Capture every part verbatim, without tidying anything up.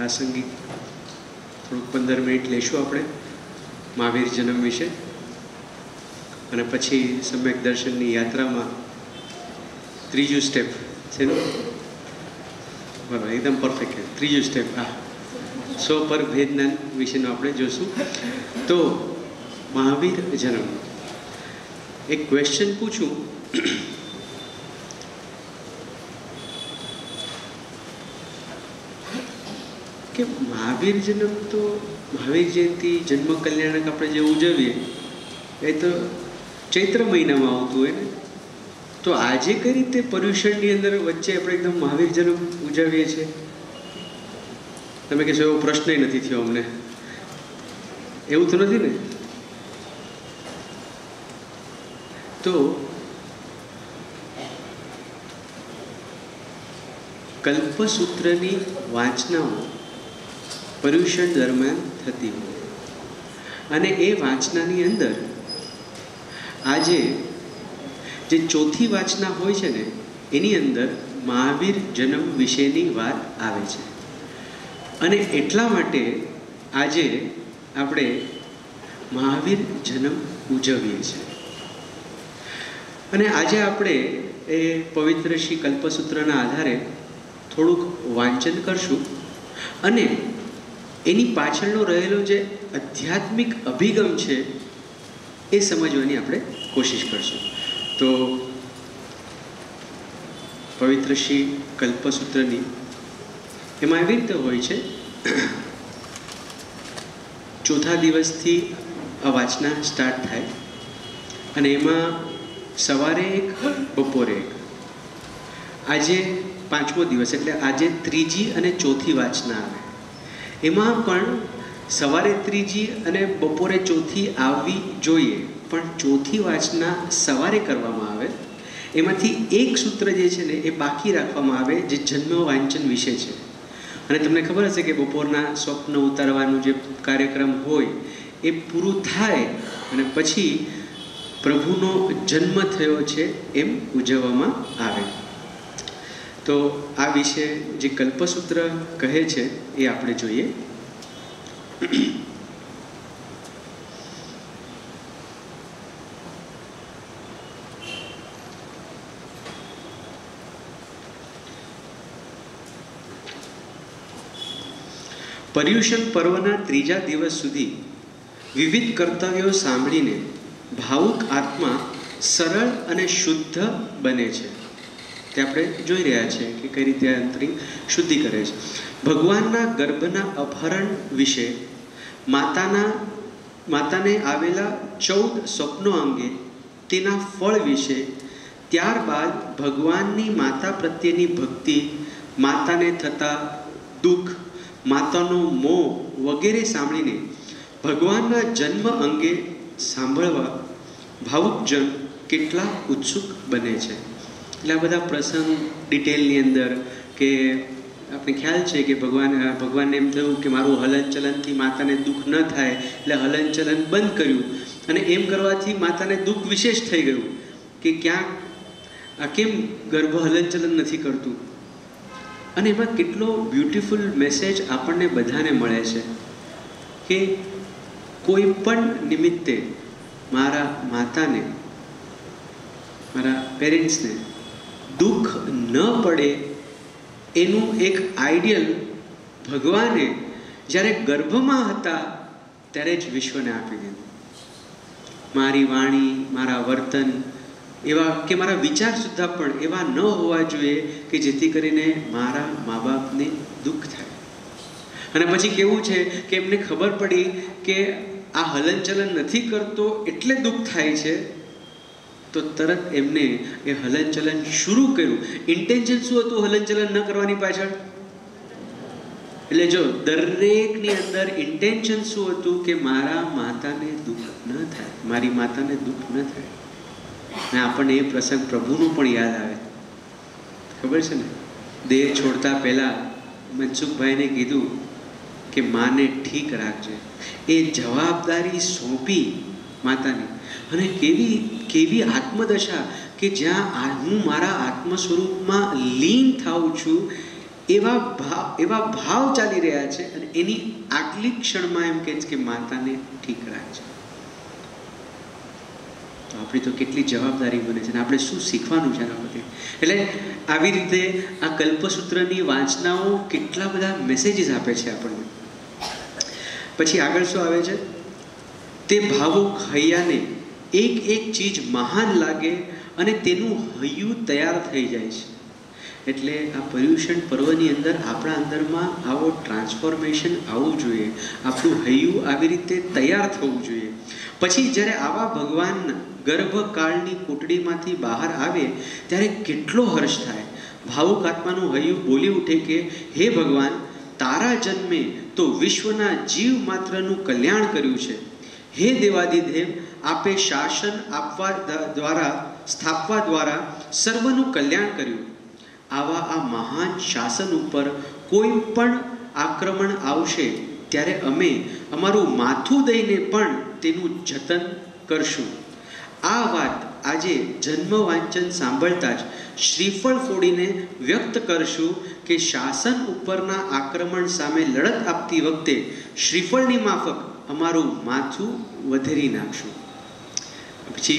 પ્રાસંગિક થોડુંક પંદર મિનિટ લેશું આપણે મહાવીર જન્મ વિશે, અને પછી સમ્યક દર્શનની યાત્રામાં ત્રીજું સ્ટેપ છે ને, બરાબર, એકદમ પરફેક્ટ. ત્રીજું સ્ટેપ આ સો પર ભેદજ્ઞાન વિશેનું આપણે જોશું. તો મહાવીર જન્મ, એક ક્વેશ્ચન પૂછું કે મહાવીર જન્મ તો મહાવીર જયંતિ જન્મ કલ્યાણક આપણે જે ઉજવીએ એ તો ચૈત્ર મહિનામાં આવતું હોય ને, તો આજે કઈ રીતે પર્યુષણની અંદર વચ્ચે આપણે એકદમ મહાવીર જન્મ ઉજવીએ છીએ? તમે કહેશો એવો પ્રશ્ન નથી થયો અમને, એવું તો નથી ને? તો કલ્પસૂત્રની વાંચનાઓ પર્યુષણ દરમિયાન થતી હોય, અને એ વાંચનાની અંદર આજે જે ચોથી વાંચના હોય છે ને એની અંદર મહાવીર જન્મ વિશેની વાત આવે છે. અને એટલા માટે આજે આપણે મહાવીર જન્મ ઉજવીએ છીએ. અને આજે આપણે એ પવિત્ર શ્રી કલ્પસૂત્રના આધારે થોડુંક વાંચન કરશું અને એની પાછળનો રહેલો જે આધ્યાત્મિક અભિગમ છે એ સમજવાની આપણે કોશિશ કરશું. તો પવિત્ર શ્રી કલ્પસૂત્રની એમાં એવી રીતે હોય છે, ચોથા દિવસથી આ વાંચના સ્ટાર્ટ થાય અને એમાં સવારે એક, બપોરે એક. આજે પાંચમો દિવસ એટલે આજે ત્રીજી અને ચોથી વાંચના આવે. એમાં પણ સવારે ત્રીજી અને બપોરે ચોથી આવવી જોઈએ, પણ ચોથી વાંચના સવારે કરવામાં આવે. એમાંથી એક સૂત્ર જે છે ને એ બાકી રાખવામાં આવે જે જન્મ વાંચન વિશે છે. અને તમને ખબર હશે કે બપોરના સ્વપ્ન ઉતારવાનું જે કાર્યક્રમ હોય એ પૂરું થાય અને પછી પ્રભુનો જન્મ થયો છે એમ ઉજવવામાં આવે. તો આ વિશે જે કલ્પસૂત્ર કહે છે એ આપણે જોઈએ. પર્યુષણ પર્વના ત્રીજા દિવસ સુધી વિવિધ કર્તવ્યો સાંભળીને ભાવુક આત્મા સરળ અને શુદ્ધ બને છે. તે આપણે જોઈ રહ્યા છીએ કે કઈ રીતે અંતરિંગ શુદ્ધિ કરે છે. ભગવાનના ગર્ભના અપહરણ વિશે, માતાના માતાને આવેલા ચૌદ સ્વપ્નો અંગે, તેના ફળ વિશે, ત્યારબાદ ભગવાનની માતા પ્રત્યેની ભક્તિ, માતાને થતા દુઃખ, માતાનો મોહ વગેરે સાંભળીને ભગવાનના જન્મ અંગે સાંભળવા ભાવુકજન કેટલા ઉત્સુક બને છે. એટલે આ બધા પ્રસંગ ડિટેલની અંદર કે આપણે ખ્યાલ છે કે ભગવાન ભગવાનને એમ થયું કે મારું હલનચલનથી માતાને દુઃખ ન થાય એટલે હલનચલન બંધ કર્યું, અને એમ કરવાથી માતાને દુઃખ વિશેષ થઈ ગયું કે ક્યાંક આ કેમ ગર્ભ હલનચલન નથી કરતું. અને એમાં કેટલો બ્યુટિફુલ મેસેજ આપણને બધાને મળે છે કે કોઈ પણ નિમિત્તે મારા માતાને, મારા પેરેન્ટ્સને દુઃખ ન પડે એનું એક આઈડિયલ ભગવાને જ્યારે ગર્ભમાં હતા ત્યારે જ વિશ્વને આપી દીધું. મારી વાણી, મારા વર્તન એવા કે મારા વિચાર સુદ્ધા પણ એવા ન હોવા જોઈએ કે જેથી કરીને મારા મા બાપને દુઃખ થાય. અને પછી કેવું છે કે એમને ખબર પડી કે આ હલનચલન નથી કરતો એટલે દુઃખ થાય છે, તો તરત એમને એ હલનચલન શરૂ કર્યું. ઇન્ટેન્શન શું હતું હલનચલન ન કરવાની પાછળ? એટલે જો દરેકની અંદર ઇન્ટેન્શન શું હતું કે મારા માતાને દુઃખ ન થાય, મારી માતાને દુઃખ ન થાય. અને આપણને એ પ્રસંગ પ્રભુનું પણ યાદ આવે. ખબર છે ને, દેહ છોડતા પહેલાં મનસુખભાઈને કીધું કે માને ઠીક રાખજે. એ જવાબદારી સોંપી માતાની. અને કેવી કેવી આત્મદશા કે જ્યાં હું મારા આત્મ સ્વરૂપમાં લીન થાઉં છું એવા ભાવ એવા ભાવ ચાલી રહ્યા છે અને એની આગલી ક્ષણમાં એમ કહે છે કે માતાને ઠીક રાખજે. તો આપણી તો કેટલી જવાબદારી બને છે અને આપણે શું શીખવાનું છે એના પરથી. એટલે આવી રીતે આ કલ્પસૂત્રની વાંચનાઓ કેટલા બધા મેસેજીસ આપે છે આપણને. પછી આગળ શું આવે છે? તે ભાવુક હૈયાને એક એક ચીજ મહાન લાગે અને તેનું હૈયું તૈયાર થઈ જાય છે. એટલે આ પર્યુષણ પર્વની અંદર આપણા અંદરમાં આવો ટ્રાન્સફોર્મેશન આવવું જોઈએ, આપણું હૈયું આવી રીતે તૈયાર થવું જોઈએ. પછી જ્યારે આવા ભગવાન ગર્ભકાળની કોટડીમાંથી બહાર આવે ત્યારે કેટલો હર્ષ થાય. ભાવુક આત્માનું હૈયું બોલી ઉઠે કે હે ભગવાન, તારા જન્મે તો વિશ્વના જીવ માત્રનું કલ્યાણ કર્યું છે. હે દેવાદિદેવ, આપે શાસન આપવા દ્વારા સ્થાપવા દ્વારા સર્વનું કલ્યાણ કર્યું. આવા આ મહાન શાસન ઉપર કોઈ પણ આક્રમણ આવશે ત્યારે અમે અમારું માથું દઈને પણ તેનું જતન કરશું. આ વાત આજે જન્મ વાંચન સાંભળતા જ શ્રીફળ ફોડીને વ્યક્ત કરશું કે શાસન ઉપરના આક્રમણ સામે લડત આપતી વખતે શ્રીફળની માફક અમારું માથું વધેરી નાખશું. પછી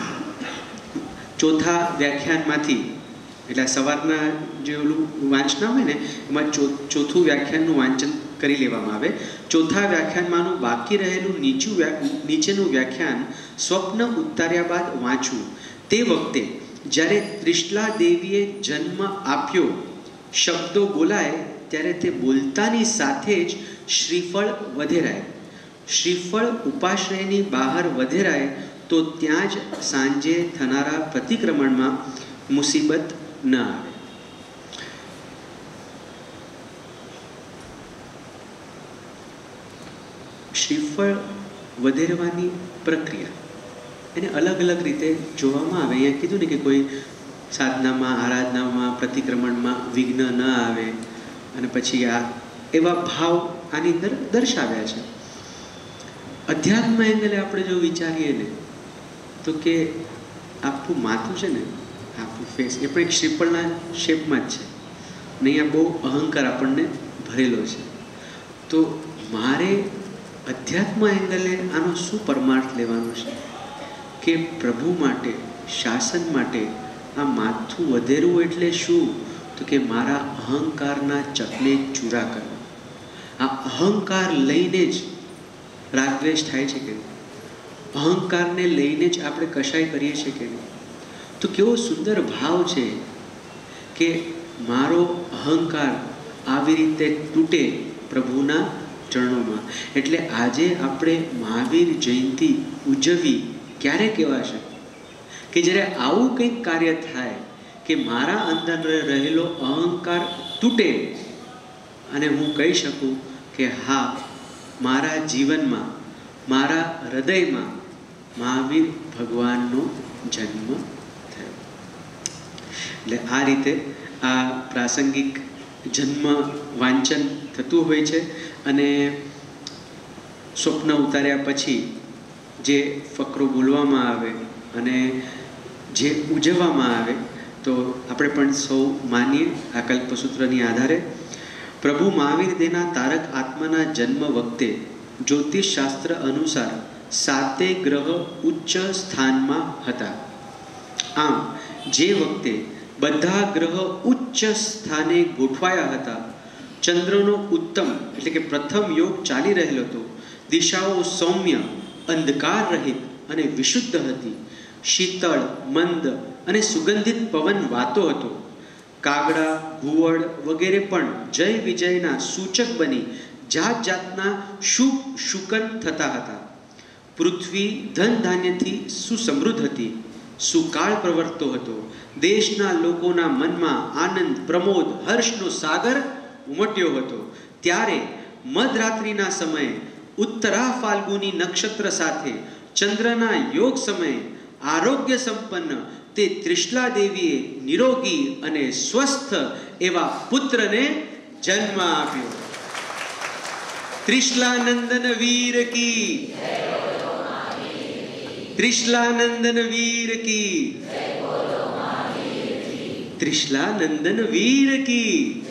ચોથા વ્યાખ્યાનમાંથી, એટલે સવારના જે ઓલું વાંચના હોય ને એમાં ચોથું વ્યાખ્યાનનું વાંચન કરી લેવામાં આવે. ચોથા વ્યાખ્યાનમાંનું બાકી રહેલું નીચું નીચેનું વ્યાખ્યાન સ્વપ્ન ઉતાર્યા બાદ વાંચવું. તે વખતે જ્યારે ત્રિશલા દેવીએ જન્મ આપ્યો શબ્દો બોલાય ત્યારે તે બોલતાની સાથે જ શ્રીફળ વધેરાય. શ્રીફળ ઉપાશ્રયની બહાર વધેરાય તો ત્યાં જ સાંજે થનારા પ્રતિક્રમણમાં મુસીબત ન આવે. શ્રીફળ વધેરવાની પ્રક્રિયા એને અલગ અલગ રીતે જોવામાં આવે. અહીંયા કીધું ને કે કોઈ સાધનામાં, આરાધનામાં, પ્રતિક્રમણમાં વિઘ્ન ન આવે અને પછી આ એવા ભાવ આની અંદર દર્શાવ્યા છે. અધ્યાત્મ એંગલે આપણે જો વિચારીએ ને તો કે આપણું માથું છે ને, આપણું ફેસ એ પણ એક શ્રીફળના શેપમાં જ છે ને. અહીંયા બહુ અહંકાર આપણને ભરેલો છે. તો મારે અધ્યાત્મ એંગલે આનો શું પરમાર્થ લેવાનો છે કે પ્રભુ માટે, શાસન માટે આ માથું વધેરવું એટલે શું? તો કે મારા અહંકારના ચકને ચૂરા કરવા. આ અહંકાર લઈને જ રાગદ્વેષ થાય છે કે નહીં? અહંકારને લઈને જ આપણે કશાય કરીએ છીએ કે નહીં? તો કેવો સુંદર ભાવ છે કે મારો અહંકાર આવી રીતે તૂટે પ્રભુના ચરણોમાં. એટલે આજે આપણે મહાવીર જયંતિ ઉજવવી ક્યારે કહેવાશે કે જ્યારે આવું કંઈક કાર્ય થાય કે મારા અંદર રહેલો અહંકાર તૂટે અને હું કહી શકું કે હા, મારા જીવનમાં, મારા હૃદયમાં મહાવીર ભગવાનનો જન્મ થયો. એટલે આ રીતે આ પ્રાસંગિક જન્મ વાંચન થતું હોય છે. અને સ્વપ્ન ઉતાર્યા પછી જે ફકરો બોલવામાં આવે અને જે ઉજવવામાં આવે તો આપણે પણ સૌ માનીએ આ કલ્પસૂત્રની આધારે. પ્રભુ મહાવીર દેના તારક આત્માના જન્મ વખતે જ્યોતિષ શાસ્ત્ર અનુસાર સાતે ગ્રહ ઉચ્ચ સ્થાનમાં હતા. આમ જે વખતે બધા ગ્રહ ઉચ્ચ સ્થાને ગોઠવાયા હતા, ચંદ્રનો ઉત્તમ એટલે કે પ્રથમ યોગ ચાલી રહેલો હતો. દિશાઓ સૌમ્ય, અંધકાર રહિત અને વિશુદ્ધ હતી. શીતળ, મંદ અને સુગંધિત પવન વાતો હતો. કાગડા, ઘુવડ વગેરે પણ જય વિજયના સૂચક બની જાત જાતના શુભ શુકન થતા હતા. પૃથ્વી ધન ધાન્યથી સુસમૃદ્ધ હતી. સુકાળ પ્રવર્તતો હતો. દેશના લોકોના મનમાં આનંદ, પ્રમોદ, હર્ષનો સાગર ઉમટ્યો હતો. ત્યારે મધરાત્રિના સમયે ઉત્તરા ફાલ્ગુની નક્ષત્ર સાથે ચંદ્રના યોગ સમયે આરોગ્ય સંપન્ન તે ત્રિશલા દેવીએ નિરોગી અને સ્વસ્થ એવા પુત્રને જન્મ આપ્યો. ત્રિશલાનંદન વીર કી, ત્રિશલાનંદન વીર કી. त्रिशला नंदन वीर की।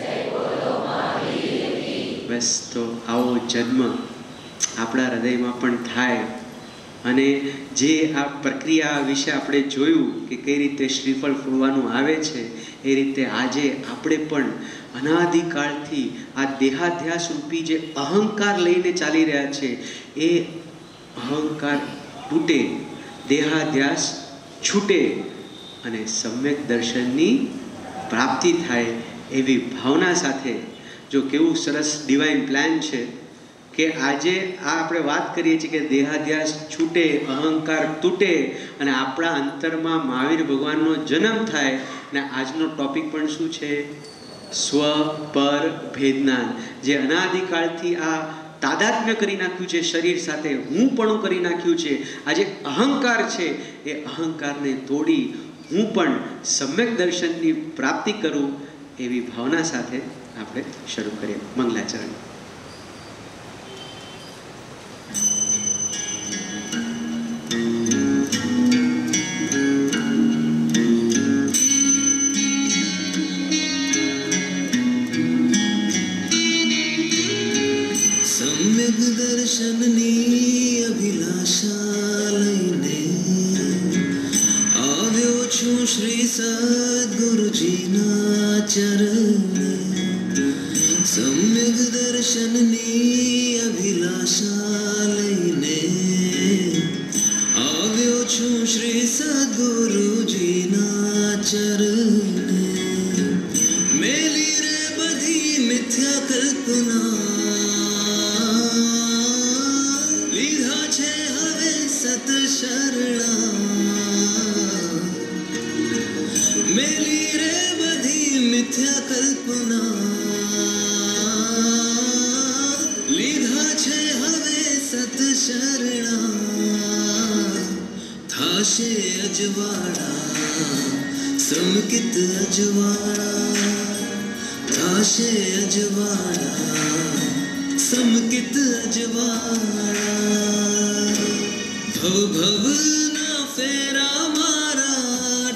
बस तो आवो जन्म આપણા હૃદયમાં પણ થાય અને જે આ પ્રક્રિયા વિશે આપણે જોયું કે કઈ રીતે શ્રીફળ ફૂલવાનું આવે છે એ રીતે આજે આપણે પણ અનાદિકાળથી આ દેહાધ્યાસ રૂપી જે અહંકાર લઈને ચાલી રહ્યા છે એ અહંકાર તૂટે, દેહાધ્યાસ છૂટે અને સમ્યક દર્શનની પ્રાપ્તિ થાય એવી ભાવના સાથે જો કેવું સરસ ડિવાઇન પ્લાન છે કે આજે આ આપણે વાત કરીએ છીએ કે દેહાધ્યાસ છૂટે, અહંકાર તૂટે અને આપણા અંતરમાં મહાવીર ભગવાનનો જન્મ થાય. અને આજનો ટોપિક પણ શું છે? સ્વ પર ભેદનાન. જે અનાદિકાળથી આ તાદાત્મ્ય કરી નાખ્યું છે શરીર સાથે, હું પણ કરી નાખ્યું છે, આજે અહંકાર છે એ અહંકારને તોડી હું પણ સમ્યક દર્શનની પ્રાપ્તિ કરું એવી ભાવના સાથે આપણે શરૂ કરીએ. મંગલાચરણ. સમ્યક દર્શનની અભિલાષા લઈને આવ્યો છું શ્રી સદગુરુજીના ચરણે. સમ્યક દર્શનની અભિલાષા લઈને આવ્યો છું શ્રી સદગુરુજીના ચરણે. મેલી રે બધી મિથ્યા કલ્પના, લીધા છે હવે સત શરણા. મેલી રે બધી મિથ્યા કલ્પના, લીધા છે હવે સત શરણા. થાશે અજવાળા સમકિત અજવાળા, થાશે અજવાળા સમકિત અજવાળા. ભવ ભવ ના ફેરા મારા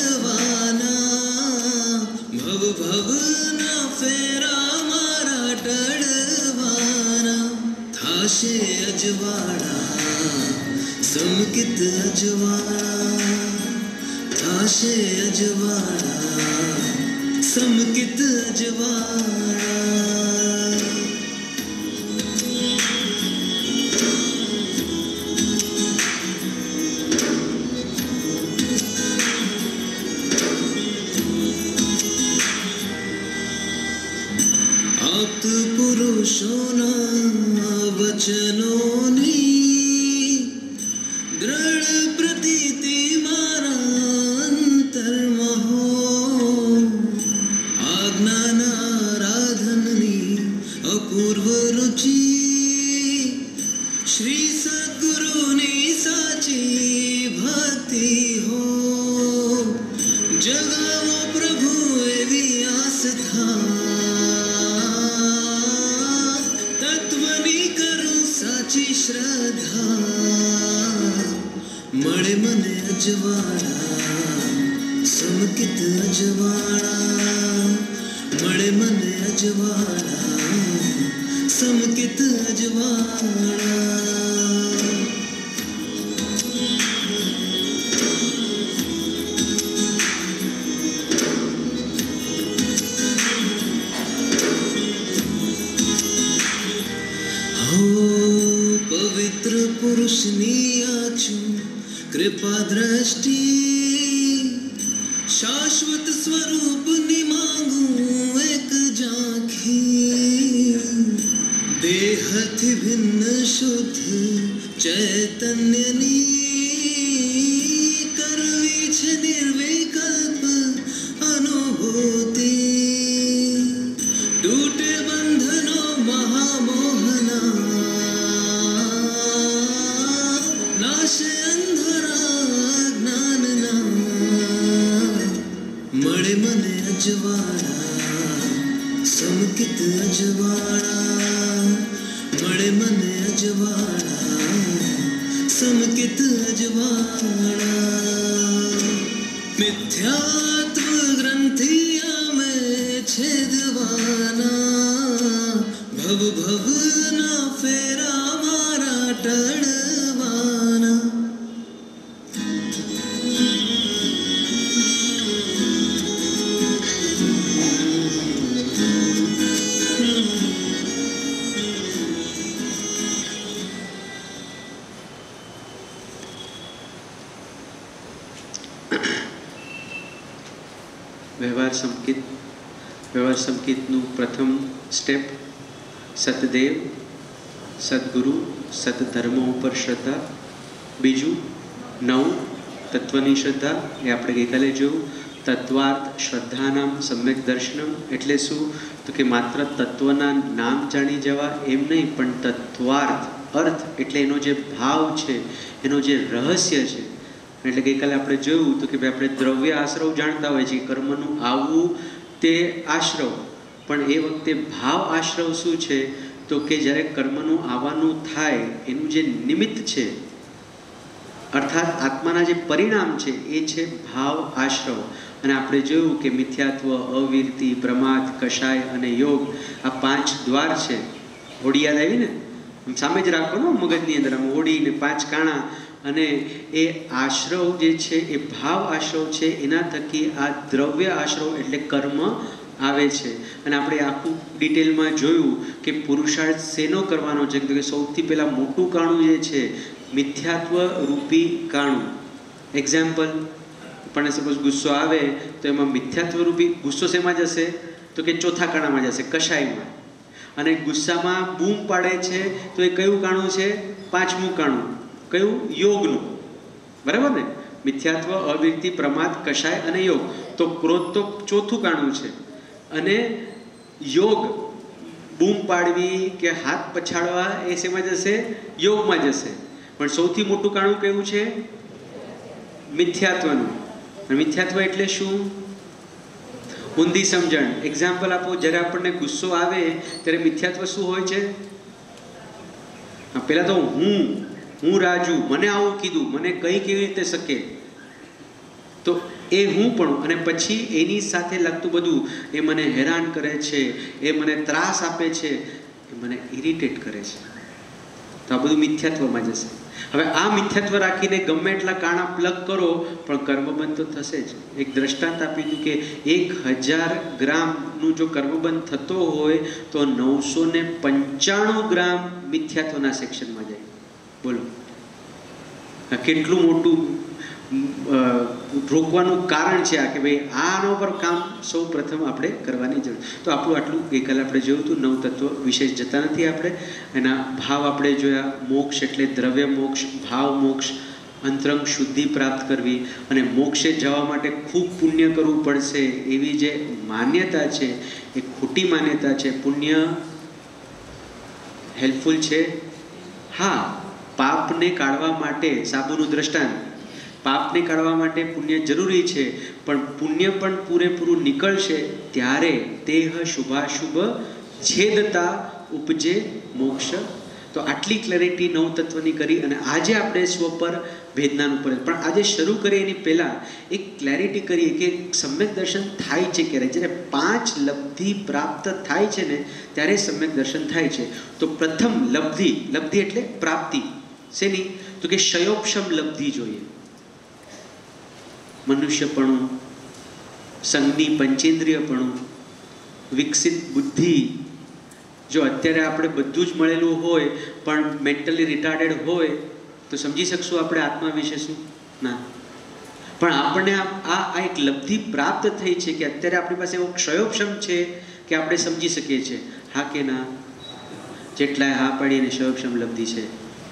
ટળવાના, ભવ ભવ ના ફેરા મારા ટળવાના. થાશે અજવાળા સમકિત અજવાળા, થાશે અજવાળા સમકિત અજવાળા. આપ્ત પુરુષોના વચનોની દ્રઢ પ્રતીતિ મારા અંતરમાં હો. આજ્ઞાના આરાધનની અપૂર્વ રુચિ, શ્રી સદગુરુની સાચી ભક્તિ હો. જગાવો પ્રભુ એવી આસ્થા, તત્વની કરું સાચી શ્રદ્ધા. મળે મને અજવાળા સમકિત અજવાળા, મળે મને અજવાળા સમકિત અજવાળા. પવિત્ર પુરુષની આછું કૃપા દ્રષ્ટિ, શાશ્વત સ્વરૂપની માંગું એક ઝાંખી. દેહથી ભિન્ન શુદ્ધ ચૈતન્યની કરવી છે નિર્વિકલ્પ અનુભૂતિ. તૂટે બંધનો મહામોહના, નાશે અંધરા જ્ઞાનના. મળે મને અજવાળા સમકિત અજવાળા, મળે મને અજવાળા સમકિત અજવાળા. મિથ્યાત્વ ગ્રંથિ ટળવાના. વ્યવહાર સંકેત. વ્યવહાર સંકેતનું પ્રથમ સ્ટેપ સતદેવ, સદગુરુ, સદધર્મો ઉપર શ્રદ્ધા. બીજું નવ તત્વની શ્રદ્ધા, એ આપણે ગઈકાલે જોયું. તત્વાર્થ શ્રદ્ધાનામ સમ્યક દર્શનમ એટલે શું? તો કે માત્ર તત્વના નામ જાણી જવા એમ નહીં, પણ તત્વાર્થ અર્થ એટલે એનો જે ભાવ છે, એનો જે રહસ્ય છે. એટલે ગઈકાલે આપણે જોયું તો કે ભાઈ આપણે દ્રવ્ય આશ્રવ જાણતા હોય છે, કર્મનું આવવું તે આશ્રવ, પણ એ વખતે ભાવ આશ્રવ શું છે? તો કે જ્યારે કર્મનું આવવાનું થાય એનું જે નિમિત્ત છે, અર્થાત આત્માના જે પરિણામ છે, એ છે ભાવ આશ્રવ. અને આપણે જોયું કે મિથ્યાત્વ, અવિરતિ, પ્રમાદ, કષાય અને યોગ આ પાંચ દ્વાર છે. હોડી યાદ આવી ને? સામે જ રાખવાનો મગજની અંદર, આમ હોડી ને પાંચ કાણા. અને એ આશ્રવ જે છે એ ભાવ આશ્રવ છે, એના થકી આ દ્રવ્ય આશ્રવ એટલે કર્મ આવે છે. અને આપણે આખું ડિટેલમાં જોયું કે પુરુષાર્થ શેનો કરવાનો છે? કે સૌથી પહેલાં મોટું કાણું જે છે મિથ્યાત્વ રૂપી કાણું. એક્ઝામ્પલ, પણ સપોઝ ગુસ્સો આવે તો એમાં મિથ્યાત્વ રૂપી ગુસ્સો શેમાં જશે? તો કે ચોથા કાણામાં જશે, કષાયમાં. અને ગુસ્સામાં બૂમ પાડે છે તો એ કયું કાણું છે? પાંચમું કાણું. કયું? યોગનું. બરાબર ને? મિથ્યાત્વ, અવિરતિ, પ્રમાદ, કષાય અને યોગ. તો ક્રોધ તો ચોથું કાણું છે. અને યોગ બૂમ પાડવી કે હાથ પછાડવા એ શેમાં જશે? યોગમાં જશે. પણ સૌથી મોટું કાણું કયું છે? મિથ્યાત્વનું. મિથ્યાત્વ એટલે શું? ઊંધી સમજણ. એક્ઝામ્પલ આપો, જ્યારે આપણને ગુસ્સો આવે ત્યારે મિથ્યાત્વ શું હોય છે? પહેલાં તો હું હું રાજુ, મને આવું કીધું, મને કંઈ કેવી રીતે શકે, તો એ હું પણ. અને પછી એની સાથે લાગતું બધું, એ મને હેરાન કરે છે, એ મને ત્રાસ આપે છે, એ મને ઇરિટેટ કરે છે. તો આ બધું મિથ્યાત્વમાં જશે. હવે આ મિથ્યાત્વ રાખીને ગમે એટલા કાણા પ્લગ કરો પણ કર્મબંધ તો થશે જ. એક દ્રષ્ટાંત આપી દીધું કે એક હજાર ગ્રામનું જો કર્મબંધ થતો હોય તો નવસો ને પંચાણું ગ્રામ મિથ્યાત્વના સેક્શનમાં જાય. બોલો, કેટલું મોટું રોકવાનું કારણ છે આ, કે ભાઈ આના પર કામ સૌ પ્રથમ આપણે કરવાની જરૂર. તો આપણું આટલું ગઈકાલે આપણે જોયું હતું. નવ તત્વ વિશેષ જતા નથી આપણે. એના ભાવ આપણે જોયા. મોક્ષ એટલે દ્રવ્ય મોક્ષ, ભાવ મોક્ષ, અંતરંગ શુદ્ધિ પ્રાપ્ત કરવી. અને મોક્ષે જવા માટે ખૂબ પુણ્ય કરવું પડશે એવી જે માન્યતા છે એ ખોટી માન્યતા છે. પુણ્ય હેલ્પફુલ છે? હા. પાપને કાઢવા માટે, સાબુનું દ્રષ્ટાંત, પાપને કાઢવા માટે પુણ્ય જરૂરી છે, પણ પુણ્ય પણ પૂરેપૂરું નીકળશે ત્યારે તેહ શુભાશુભ છેદતા ઉપજે મોક્ષ. તો આટલી ક્લેરિટી નવ તત્વની કરી. અને આજે આપણે સ્વ પર ભેદનાનું પર પણ આજે શરૂ કરીએ એની પહેલાં એક ક્લેરિટી કરીએ કે સમ્યક દર્શન થાય છે ક્યારે? જ્યારે પાંચ લબ્ધિ પ્રાપ્ત થાય છે ને ત્યારે સમ્યક દર્શન થાય છે. તો પ્રથમ લબ્ધિ, લબ્ધિ એટલે પ્રાપ્તિ શેની? તો કે ક્ષયોપશમ લબ્ધિ જોઈએ. મનુષ્યપણું, સંઘની પંચેન્દ્રિયપણું, વિકસિત બુદ્ધિ. જો અત્યારે આપણે બધું જ મળેલું હોય પણ મેન્ટલી રિટાર્ડેડ હોય તો સમજી શકશું આપણે આત્મા વિશે શું? ના. પણ આપણને આ આ એક લબ્ધિ પ્રાપ્ત થઈ છે કે અત્યારે આપણી પાસે એવો ક્ષયોપશમ છે કે આપણે સમજી શકીએ છીએ. હા કે ના? જેટલાય હા પાડીને ક્ષયોપશમ લબ્ધિ છે.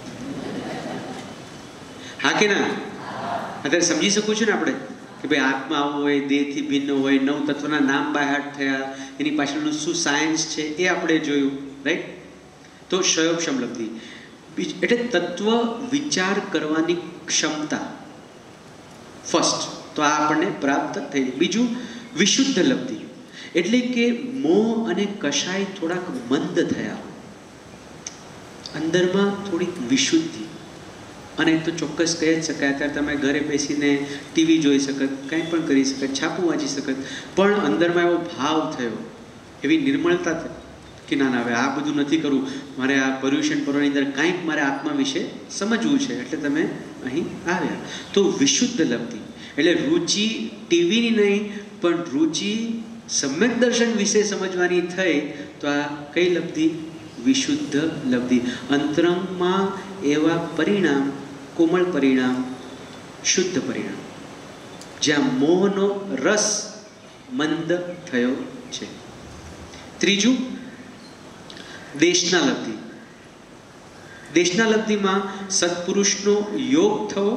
હા કે ના? અત્યારે સમજી શકું છું ને આપણે કે ભાઈ આત્મા આવો હોય, દેહથી ભિન્ન હોય, નવ તત્વના નામ બાયહાટ થયા, એની પાછળનું શું સાયન્સ છે એ આપણે જોયું. રાઈટ? તો ક્ષયોપશમ લબ્ધિ એટલે તત્વ વિચાર કરવાની ક્ષમતા ફર્સ્ટ. તો આ આપણને પ્રાપ્ત થઈ. બીજું વિશુદ્ધ લબ્ધિ એટલે કે મોહ અને કષાય થોડાક મંદ થયા, અંદરમાં થોડીક વિશુદ્ધિ. અને તો ચોક્કસ કહી જ શકાય, અત્યારે તમે ઘરે બેસીને ટીવી જોઈ શકત, કંઈ પણ કરી શકત, છાપું વાંચી શકત, પણ અંદરમાં એવો ભાવ થયો, એવી નિર્મળતા થઈ કે ના ના હવે આ બધું નથી કરવું, મારે આ પર્યુષણ પર્વની અંદર કાંઈક મારે આત્મા વિશે સમજવું છે, એટલે તમે અહીં આવ્યા. તો વિશુદ્ધ લબ્ધિ એટલે રુચિ ટીવીની નહીં, પણ રુચિ સમ્યક દર્શન વિશે સમજવાની થઈ, તો આ કઈ લબ્ધિ? વિશુદ્ધ લબ્ધિ. અંતરંગમાં એવા પરિણામ, કોમળ પરિણામ, શુદ્ધ પરિણામ, જ્યાં મોહનો રસ મંદ થયો છે. ત્રીજું, દેશના લબ્ધિ. દેશના લબ્ધિમાં સત્પુરુષનો યોગ થવો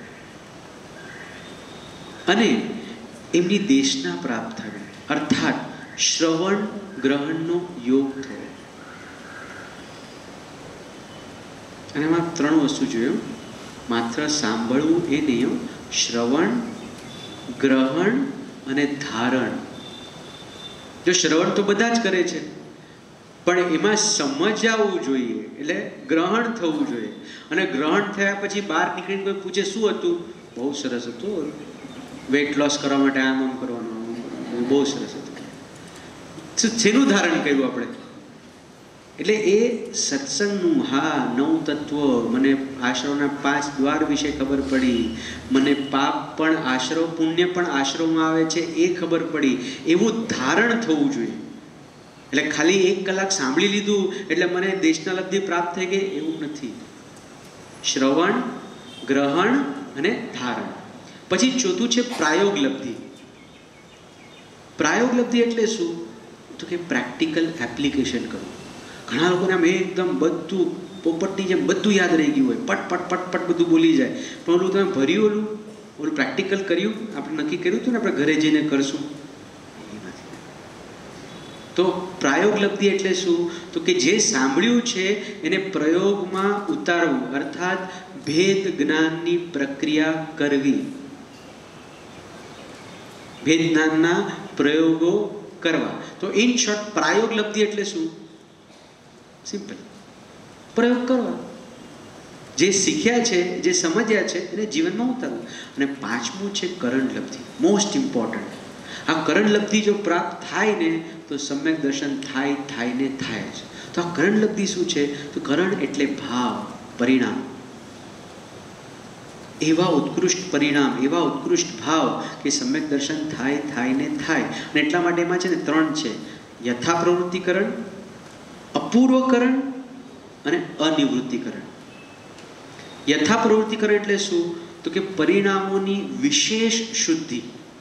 અને એમની દેશના પ્રાપ્ત થવી, અર્થાત શ્રવણ ગ્રહણનો યોગ થવો. અને એમાં ત્રણ વસ્તુ જોયું, માત્ર સાંભળવું એ નહીં, શ્રવણ, ગ્રહણ અને ધારણ. જો શ્રવણ તો બધા જ કરે છે, પણ એમાં સમજાવવું જોઈએ, એટલે ગ્રહણ થવું જોઈએ. અને ગ્રહણ થયા પછી બહાર નીકળીને કોઈ પૂછે શું હતું, બહુ સરસ હતું, વેઇટ લોસ કરવા માટે આમ આમ કરવાનું, બહુ સરસ હતું. શેનું ધારણ કર્યું આપણે? એટલે એ સત્સંગનું, હા નવ તત્વ, મને આશ્રમના પાંચ દ્વાર વિશે ખબર પડી, મને પાપ પણ આશ્રમ, પુણ્ય પણ આશ્રમમાં આવે છે એ ખબર પડી, એવું ધારણ થવું જોઈએ. એટલે ખાલી એક કલાક સાંભળી લીધું એટલે મને દેશના લબ્ધિ પ્રાપ્ત થઈ ગઈ એવું નથી. શ્રવણ, ગ્રહણ અને ધારણ. પછી ચોથું છે પ્રાયોગ લબ્ધિ. પ્રાયોગ લબ્ધિ એટલે શું? તો કે પ્રેક્ટિકલ એપ્લિકેશન કરવું. ઘણા લોકોને આમ એકદમ બધું પોપટની જેમ બધું યાદ રહી ગયું હોય, પટ પટ પટ પટ બધું બોલી જાય, પણ ઓલું તમે ભર્યું, ઓલું ઓલું પ્રેક્ટિકલ કર્યું, આપણે નક્કી કર્યું હતું ને આપણે ઘરે જઈને કરશું. તો પ્રાયોગ લબ્ધિ એટલે શું? તો કે જે સાંભળ્યું છે એને પ્રયોગમાં ઉતારવું, અર્થાત ભેદ જ્ઞાનની પ્રક્રિયા કરવી, ભેદ જ્ઞાનના પ્રયોગો કરવા. તો ઇન શોર્ટ પ્રાયોગ લબ્ધિ એટલે શું? સિમ્પલ, પ્રયોગ કરવા. જે શીખ્યા છે, જે સમજ્યા છે એને જીવનમાં ઉતારવું. અને પાંચમું છે કરણ લબ્ધિ, મોસ્ટ ઇમ્પોર્ટન્ટ. આ કરણ લબ્ધિ જો પ્રાપ્ત થાય ને તો સમ્યક દર્શન થાય થાય ને થાય જ. તો આ કરણ લબ્ધિ શું છે? તો કરણ એટલે ભાવ, પરિણામ. એવા ઉત્કૃષ્ટ પરિણામ, એવા ઉત્કૃષ્ટ ભાવ કે સમ્યક દર્શન થાય થાય ને થાય. અને એટલા માટે એમાં છે ને ત્રણ છે, યથા પ્રવૃત્તિકરણ, અપૂર્વકરણ અને અનિવૃત્તિકરણ. યથા પ્રવૃત્તિકરણ એટલે શું? તો કે પરિણામોની વિશેષ શુદ્ધિ.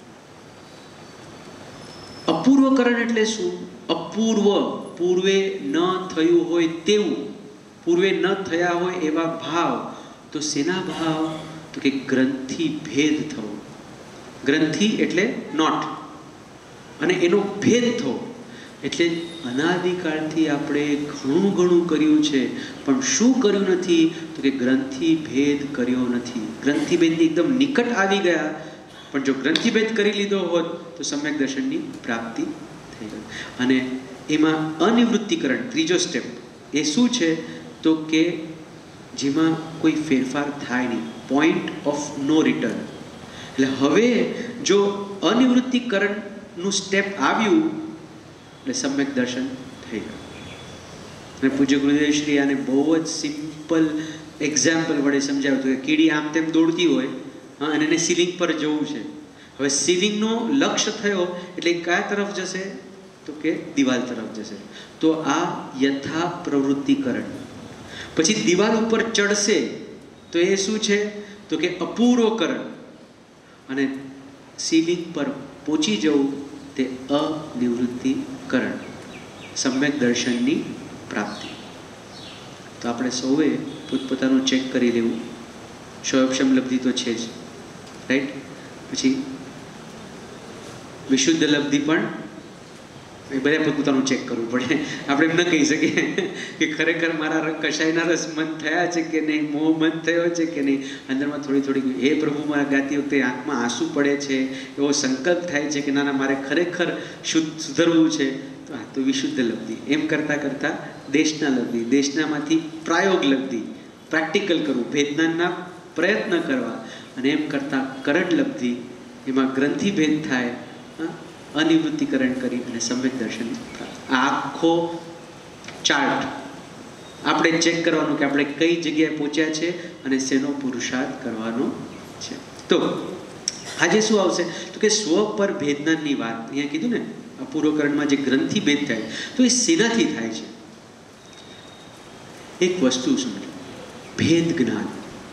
અપૂર્વકરણ એટલે શું? અપૂર્વ, પૂર્વે ન થયું હોય તેવું, પૂર્વે ન થયા હોય એવા ભાવ. તો શેના ભાવ? તો કે ગ્રંથિ ભેદ થવો. ગ્રંથિ એટલે નોટ, અને એનો ભેદ થવો એટલે અનાદિકાળથી આપણે ઘણું ઘણું કર્યું છે, પણ શું કર્યું નથી? તો કે ગ્રંથિ ભેદ કર્યો નથી. ગ્રંથિ ભેદની એકદમ નિકટ આવી ગયા, પણ જો ગ્રંથિભેદ કરી લીધો હોત તો સમ્યક દર્શનની પ્રાપ્તિ થઈ ગઈ. અને એમાં અનિવૃત્તિકરણ, ત્રીજો સ્ટેપ, એ શું છે? તો કે જેમાં કોઈ ફેરફાર થાય નહીં, પોઈન્ટ ઓફ નો રિટર્ન. એટલે હવે જો અનિવૃત્તિકરણનું સ્ટેપ આવ્યું એટલે સમ્યક દર્શન થઈ ગયું. અને પૂજ્ય ગુરુદેવ શ્રી આને બહુ જ સિમ્પલ એક્ઝામ્પલ વડે સમજાવ્યું હતું કે કીડી આમ તેમ દોડતી હોય, હા, અને એને સીલિંગ પર જવું છે. હવે સીલિંગનો લક્ષ્ય થયો એટલે કયા તરફ જશે? તો કે દિવાલ તરફ જશે. તો આ યથા પ્રવૃત્તિકરણ. પછી દિવાલ ઉપર ચડશે તો એ શું છે? તો કે અપૂર્વકરણ. અને સીલિંગ પર પહોંચી જવું તે અનિવૃત્તિકરણ, સમ્યક દર્શનની પ્રાપ્તિ. તો આપણે સૌએ પોતપોતાનું ચેક કરી લેવું. સ્વયંક્ષમ લબ્ધિ તો છે જ, રાઈટ. પછી વિશુદ્ધ લબ્ધિ પણ એ બધા પોતાનું ચેક કરવું પડે. આપણે એમ ન કહી શકીએ કે ખરેખર મારા કશાયના રસ મન થયા છે કે નહીં, મોહ મન થયો છે કે નહીં. અંદરમાં થોડી થોડી હે પ્રભુ મારા ગાતી વખતે આંખમાં આંસુ પડે છે, એવો સંકલ્પ થાય છે કે ના ના મારે ખરેખર શુદ્ધ સુધરવું છે. તો આ તો વિશુદ્ધ લબ્ધિ. એમ કરતાં કરતાં દેશના લબ્ધિ, દેશનામાંથી પ્રાયોગ લબ્ધિ, પ્રેક્ટિકલ કરવું, ભેદના પ્રયત્ન કરવા. અને એમ કરતાં કરણ લબ્ધિ, એમાં ગ્રંથિ ભેદ થાય, અનિવૃત્તિકરણ કરી અને સમ્યક દર્શન. આખો ચાર્ટ આપણે ચેક કરવાનું કે આપણે કઈ જગ્યાએ પહોંચ્યા છે અને શેનો પુરુષાર્થ કરવાનો છે. તો આજે શું આવશે તો કે સ્વ પર ભેદનાની વાત અહીંયા કીધું ને, આ પૂર્વકરણમાં જે ગ્રંથિ ભેદ થાય તો એ શેનાથી થાય છે? એક વસ્તુ સમજો, ભેદ જ્ઞાન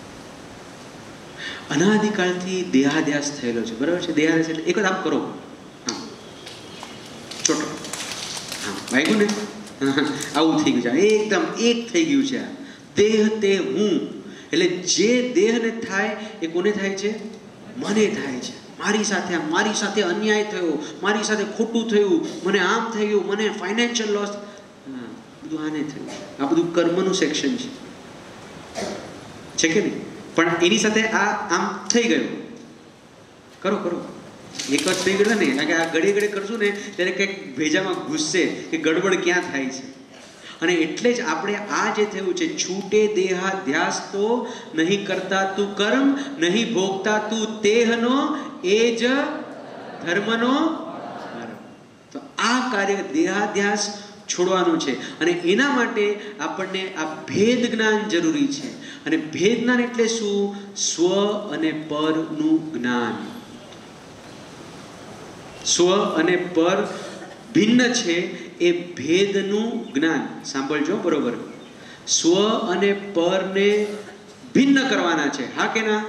અનાદિકાળથી દેહાધ્યાસ થયેલો છે, બરાબર છે? દેહાધ્યાસ એટલે એક જ આમ કરો, આમ ચોટો, હા વાગ્યું ને, આવું થઈ ગયું છે, એકદમ એક થઈ ગયું છે. આ દેહ તે હું, એટલે જે દેહને થાય એ કોને થાય છે? મને થાય છે. મારી સાથે મારી સાથે અન્યાય થયો, મારી સાથે ખોટું થયું, મને આમ થઈ ગયું, મને ફાઇનાન્શિયલ લોસ, હા બધું આને થયું. આ બધું કર્મનું સેક્શન છે, છે કે નહીં? પણ એની સાથે આ આમ થઈ ગયું, કરો કરો એક જ થઈ ગયું ને, કારણ કે આ ઘડી ઘડી કરશું ને ત્યારે કંઈક ભેજામાં ઘૂસશે કે ગડબડ ક્યાં થાય છે. અને એટલે જ આપણે આ જે થયું છે, છૂટે દેહાધ્યાસ તો નહીં કરતા તું કર્મ, નહીં ભોગતા તું તેહનો, એ જ ધર્મનો. તો આ કાર્ય દેહાધ્યાસ છોડવાનું છે અને એના માટે આપણને આ ભેદ જ્ઞાન જરૂરી છે. અને ભેદ જ્ઞાન એટલે શું? સ્વ અને પરનું જ્ઞાન. સ્વ અને પર ભિન્ન છે એ ભેદનું જ્ઞાન. સાંભળજો બરોબર, સ્વ અને પરને ભિન્ન કરવાના છે, હા કે ના?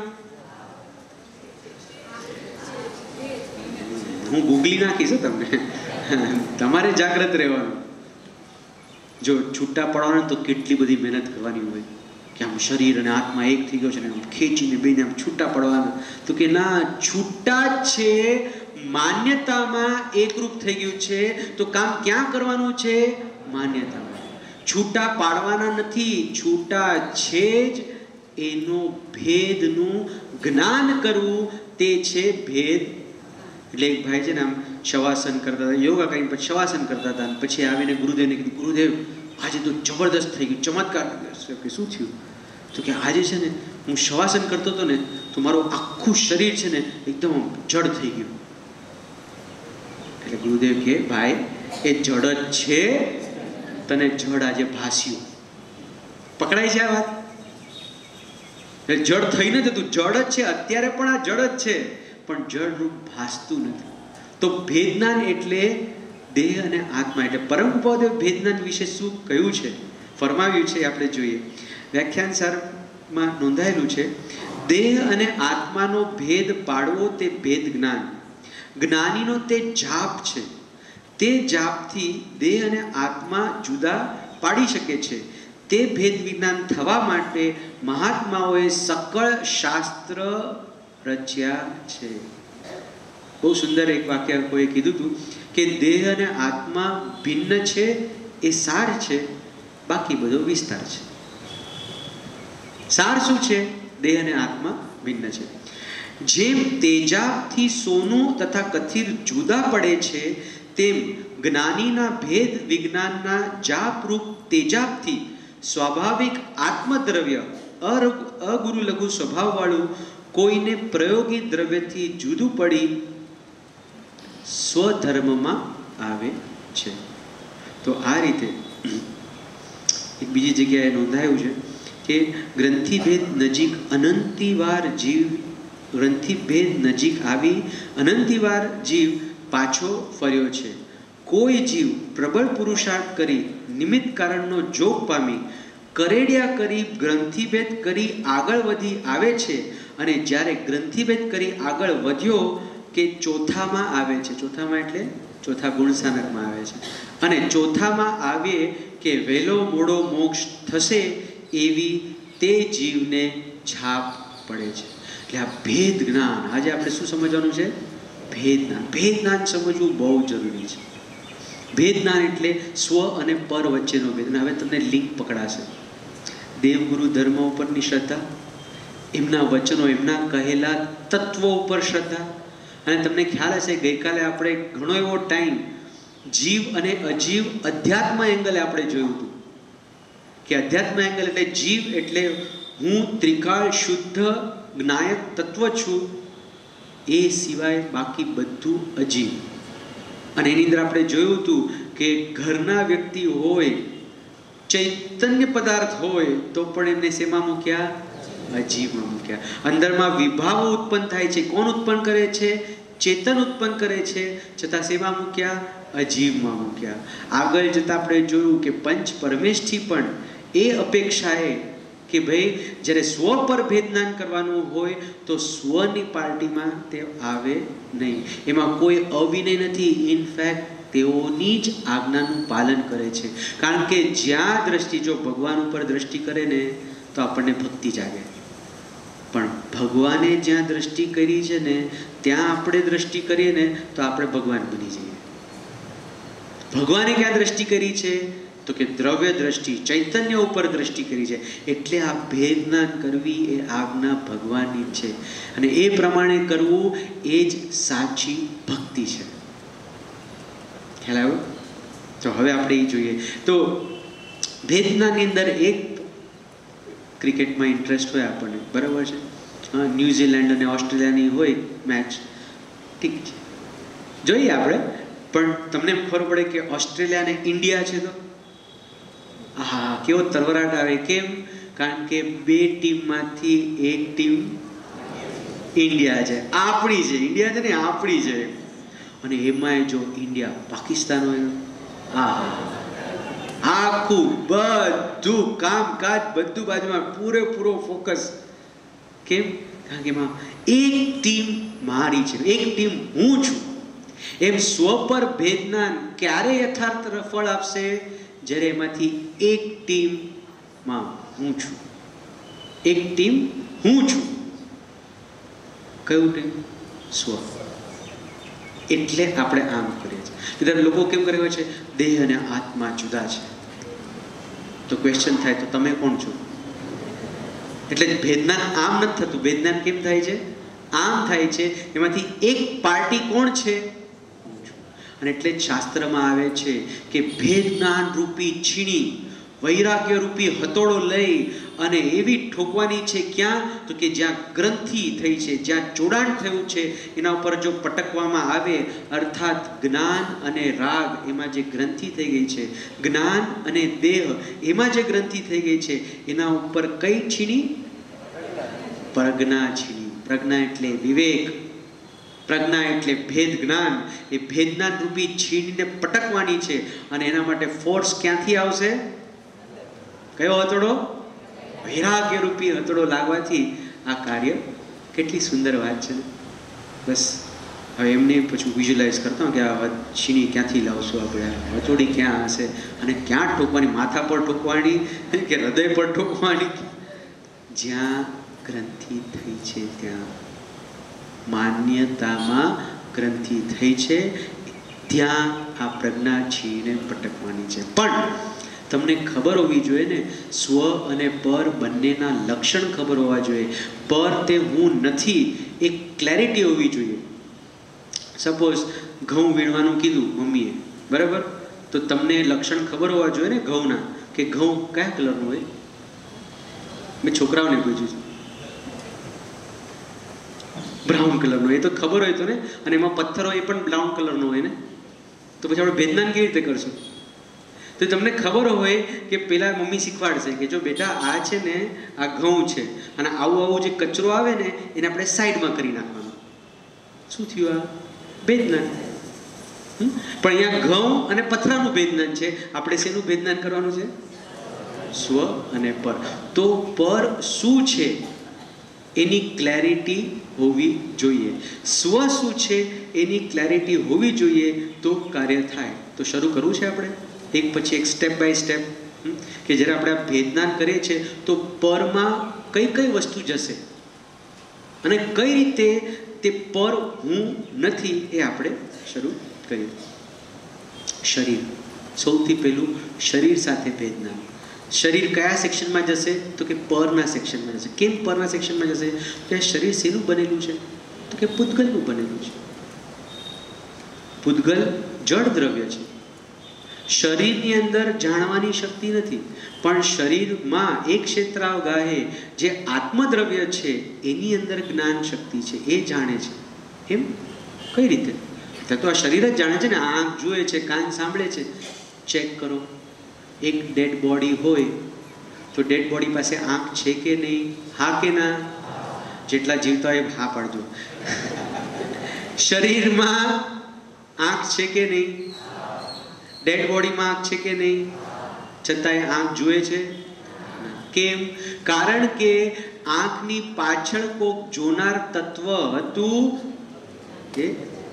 હું ગૂગલી નાખીશ તમને, તમારે જાગ્રત રહેવાનું. જો છૂટા પડવાના તો કેટલી બધી મહેનત કરવાની હોય કે આમ શરીર અને આત્મા એક થઈ ગયો છે ને આમ ખેંચીને બેને આમ છૂટા પડવાના. તો કે ના, છૂટા છે, માન્યતામાં એકરૂપ થઈ ગયું છે. તો કામ ક્યાં કરવાનું છે? માન્યતામાં. છૂટા પાડવાના નથી, છૂટા છે જ એનો ભેદનું જ્ઞાન કરવું, તે છે ભેદ. એટલે એક ભાઈ છે ને આમ શવાસન કરતા હતા, યોગા કરીને પછી શવાસન કરતા હતા, અને પછી આવીને ગુરુદેવને કીધું, ગુરુદેવ આજે તો જબરદસ્ત થઈ ગયું, ચમત્કાર. કે શું થયું? તો કે આજે છે ને હું શવાસન કરતો હતો ને તો મારું આખું શરીર છે ને એકદમ જડ થઈ ગયું. એટલે ગુરુદેવ કે ભાઈ એ જડ જ છે, તને જડ આજે ભાસ્યું. પકડાય છે આ વાત? જડ થઈને જતું, જડ જ છે, અત્યારે પણ આ જડ જ છે, પણ જડ રૂપ ભાસતું નથી. તો ભેદજ્ઞાન એટલે દેહ અને આત્મા. એટલે પરમ પદ ભેદજ્ઞાન વિશે શું કહ્યું છે, ફરમાવ્યું છે, આપણે જોઈએ. વ્યાખ્યાન સારમાં નોંધાયેલું છે, દેહ અને આત્માનો ભેદ પાડવો તે ભેદ જ્ઞાન. જ્ઞાનીનો તે જાપ છે, તે જાપથી દેહ અને આત્મા જુદા પાડી શકે છે. તે ભેદ વિજ્ઞાન થવા માટે મહાત્માઓએ સકળ શાસ્ત્ર રચ્યા છે. બહુ સુંદર એક વાક્ય કોઈએ કીધું હતું કે દેહ અને આત્મા ભિન્ન છે એ સાર છે, બાકી બધો વિસ્તાર છે. સાર શું છે? દેહ અને આત્મા ભિન્ન છે. જેમ તેજાબથી સોનું તથા કથિર જુદા પડે છે, તેમ જ્ઞાનીના ભેદ વિજ્ઞાનના જાપરૂપ તેજાબથી સ્વાભાવિક આત્મદ્રવ્ય અગુરુ લઘુ સ્વભાવવાળું કોઈને પ્રયોગી દ્રવ્યથી જુદું પડી સ્વધર્મમાં આવે છે. તો આ રીતે એક બીજી જગ્યાએ નોંધાયું છે કે ગ્રંથિભેદ નજીક અનંતિવાર જીવ ગ્રંથિભેદ નજીક આવી અનંતિવાર જીવ પાછો ફર્યો છે. કોઈ જીવ પ્રબળ પુરુષાર્થ કરી નિમિત્ત કારણનો જોગ પામી કરેડિયા કરી ગ્રંથિભેદ કરી આગળ વધી આવે છે, અને જ્યારે ગ્રંથિભેદ કરી આગળ વધ્યો કે ચોથામાં આવે છે. ચોથામાં એટલે ચોથા ગુણસાનકમાં આવે છે. અને ચોથામાં આવે કે વહેલો મોડો મોક્ષ થશે એવી તે જીવને છાપ પડે છે. એટલે આ ભેદ જ્ઞાન, આજે આપણે શું સમજવાનું છે? ભેદ જ્ઞાન. ભેદ જ્ઞાન સમજવું બહુ જરૂરી છે. ભેદ જ્ઞાન એટલે સ્વ અને પર વચ્ચેનો ભેદ. અને હવે તમને લિંક પકડાશે. દેવગુરુ ધર્મ ઉપરની શ્રદ્ધા, એમના વચનો, એમના કહેલા તત્વો ઉપર શ્રદ્ધા. અને તમને ખ્યાલ હશે ગઈકાલે આપણે ઘણો એવો ટાઈમ જીવ અને અજીવ અધ્યાત્મ એંગલે આપણે જોયું હતું કે અધ્યાત્મ એંગલ એટલે જીવ એટલે હું ત્રિકાળ શુદ્ધ જ્ઞાયક તત્વ છું, એ સિવાય બાકી બધું અજીવ. અને એની અંદર આપણે જોયું હતું કે ઘરના વ્યક્તિ હોય ચૈતન્ય પદાર્થ હોય તો પણ એમને શેમાં મૂક્યા? અજીવમાં મૂક્યા. અંદરમાં વિભાવો ઉત્પન્ન થાય છે. કોણ ઉત્પન્ન કરે છે? ચેતન ઉત્પન્ન કરે છે. છતાં શેમાં મૂક્યા? અજીવમાં મૂક્યા. આગળ જતાં આપણે જોયું કે પંચ પરમેશથી પણ એ અપેક્ષાએ કે ભાઈ જ્યારે સ્વ પર ભેદનાન કરવાનું હોય તો સ્વની પાર્ટીમાં તે આવે નહીં. એમાં કોઈ અવિનય નથી. ઇનફેક્ટ તેઓની જ આજ્ઞાનું પાલન કરે છે. કારણ કે જ્યાં દ્રષ્ટિ, જો ભગવાન ઉપર દ્રષ્ટિ કરે ને તો આપણને ભક્તિ જાગે, પણ ભગવાને જ્યાં દ્રષ્ટિ કરી છે ને ત્યાં આપણે દ્રષ્ટિ કરીએ ને તો આપણે ભગવાન બની જઈએ. ભગવાને ક્યાં દ્રષ્ટિ કરી છે? તો કે દ્રવ્ય દ્રષ્ટિ, ચૈતન્ય ઉપર દ્રષ્ટિ કરી છે. એટલે આ ભેદનાન કરવી એ આજ્ઞા ભગવાનની છે, અને એ પ્રમાણે કરવું એ જ સાચી ભક્તિ છે. ખ્યાલ આવ્યો? તો હવે આપણે એ જોઈએ. તો ભેદનાની અંદર એક ક્રિકેટમાં ઇન્ટરેસ્ટ હોય આપણને, બરાબર છે, ન્યૂઝીલેન્ડ અને ઓસ્ટ્રેલિયાની હોય મેચ, ઠીક છે, જોઈએ આપણે. પણ તમને ખબર પડે કે ઓસ્ટ્રેલિયા અને ઇન્ડિયા છે તો હા કેવો તરવરાટ આવે. કેમ? કારણ કે બે ટીમમાંથી એક ટીમ ઇન્ડિયા છે, આપણી છે. ઇન્ડિયા છે ને આપણી છે. અને એમાંય જો ઇન્ડિયા પાકિસ્તાન હોય, હા, આખું બધું કામકાજ બધું બાજુમાં, પૂરેપૂરો ફોકસ. કેમ? કારણ કે એમાં એક ટીમ મારી છે, એક ટીમ હું છું. એમ સ્વ પર ભેદનાન ક્યારે યથાર્થ ફળ આપશે? જ્યારે એમાંથી એક ટીમમાં હું છું. એક ટીમ હું છું. કયું ટીમ? સ્વ. એટલે આપણે આમ કરીએ છીએ. એટલે લોકો કેમ કરે છે? દેહ અને આત્મા જુદા છે. તો ક્વેશ્ચન થાય, તો તમે કોણ છો? એટલે ભેદનાન આમ નથી થતું. ભેદનાન કેમ થાય છે? આમ થાય છે. એમાંથી એક પાર્ટી કોણ છે? અને એટલે જ શાસ્ત્રમાં આવે છે કે ભેદનાન રૂપી છીણી, વૈરાગ્ય રૂપી હથોડો લઈ અને એવી ઠોકવાની છે. ક્યાં? તો કે જ્યાં ગ્રંથિ થઈ છે, જ્યાં જોડાણ થયું છે, એના ઉપર જો પટકવામાં આવે, અર્થાત જ્ઞાન અને રાગ એમાં જે ગ્રંથિ થઈ ગઈ છે, જ્ઞાન અને દેહ એમાં જે ગ્રંથિ થઈ ગઈ છે, એના ઉપર કઈ છીણી? પ્રજ્ઞા છીણી. પ્રજ્ઞા એટલે વિવેક, પ્રજ્ઞા એટલે ભેદ જ્ઞાન. એ ભેદનાન રૂપી છીણીને પટકવાની છે. અને એના માટે ફોર્સ ક્યાંથી આવશે? કયો હથોડો? વૈરાગ્ય રૂપી હથોડો લાગવાથી આ કાર્ય. કેટલી સુંદર વાત છે. બસ હવે એમને પછી વિઝ્યુલાઇઝ કરતા કે આ છીણી ક્યાંથી લાવશું આપણે, હથોડી ક્યાં હશે, અને ક્યાં ઠોકવાની? માથા પર ઠોકવાની કે હૃદય પર ઠોકવાની? જ્યાં ગ્રંથિ થઈ છે ત્યાં, માન્યતામાં ગ્રંથિ થઈ છે ત્યાં આ પ્રજ્ઞા છીણીને પટકવાની છે. પણ તમને ખબર હોવી જોઈએ ને, સ્વ અને પર બંનેના લક્ષણ ખબર હોવા જોઈએ. પર તે હું નથી, એક ક્લેરિટી હોવી જોઈએ. સપોઝ ઘઉં વીણવાનું કીધું મમ્મીએ, બરાબર, તો તમને લક્ષણ ખબર હોવા જોઈએ ને ઘઉંના, કે ઘઉં કયા કલરનું હોય. મેં છોકરાઓને પૂછ્યું છે, બ્રાઉન કલરનો. એ તો ખબર હોય તો ને. અને એમાં પથ્થર હોય એ પણ બ્રાઉન કલરનો હોય ને. તો પછી આપણે ભેદનાન કેવી રીતે કરશું? તો તમને ખબર હોય કે પેલા મમ્મી શીખવાડશે કે જો બેટા આ છે ને આ ઘઉં છે, અને આવું આવું જે કચરો આવે ને એને આપણે સાઈડમાં કરી નાખવાનો. શું થયું? આ ભેદનાન. પણ અહીંયા ઘઉં અને પથરાનું ભેદનાન છે. આપણે શેનું ભેદનાન કરવાનું છે? સ્વ અને પર. તો પર શું છે એની ક્લેરિટી હોવી જોઈએ. સ્વ શું છે એની ક્લેરિટી હોવી જોઈએ તો કાર્ય થાય. તો શરૂ કરવું છે આપણે એક પછી એક, સ્ટેપ બાય સ્ટેપ, કે જ્યારે આપણે આ ભેદનાન કરીએ છીએ તો પરમાં કઈ કઈ વસ્તુ જશે અને કઈ રીતે તે પર હું નથી એ આપણે શરૂ કરીએ. શરીર, સૌથી પહેલું શરીર સાથે ભેદનાન. શરીર કયા સેક્શનમાં જશે? તો કે પરના સેક્શનમાં જશે. કેમ પરના સેક્શનમાં જશે? કે શરીર શેનું બનેલું છે? તો કે પૂતગલનું બનેલું છે. પૂતગલ જળ દ્રવ્ય છે. શરીરની અંદર જાણવાની શક્તિ નથી, પણ શરીરમાં એક ક્ષેત્રાવગાહે જે આત્મદ્રવ્ય છે એની અંદર જ્ઞાન શક્તિ છે, એ જાણે છે. એમ કઈ રીતે? તો આ શરીર જ જાણે છે ને. આંખ જુએ છે, કાન સાંભળે છે. ચેક કરો. એક ડેડ બોડી હોય તો ડેડ બોડી પાસે આંખ છે કે નહીં? હા કે ના? જેટલા જીવતા હોય હા પાડજો. શરીરમાં આંખ છે કે નહીં? ડેડ બોડીમાં આંખ છે કે નહીં? છતાંય આંખ જુએ છે. કેમ? કારણ કે આંખની પાછળ કોક જોનાર તત્વ હતું. એ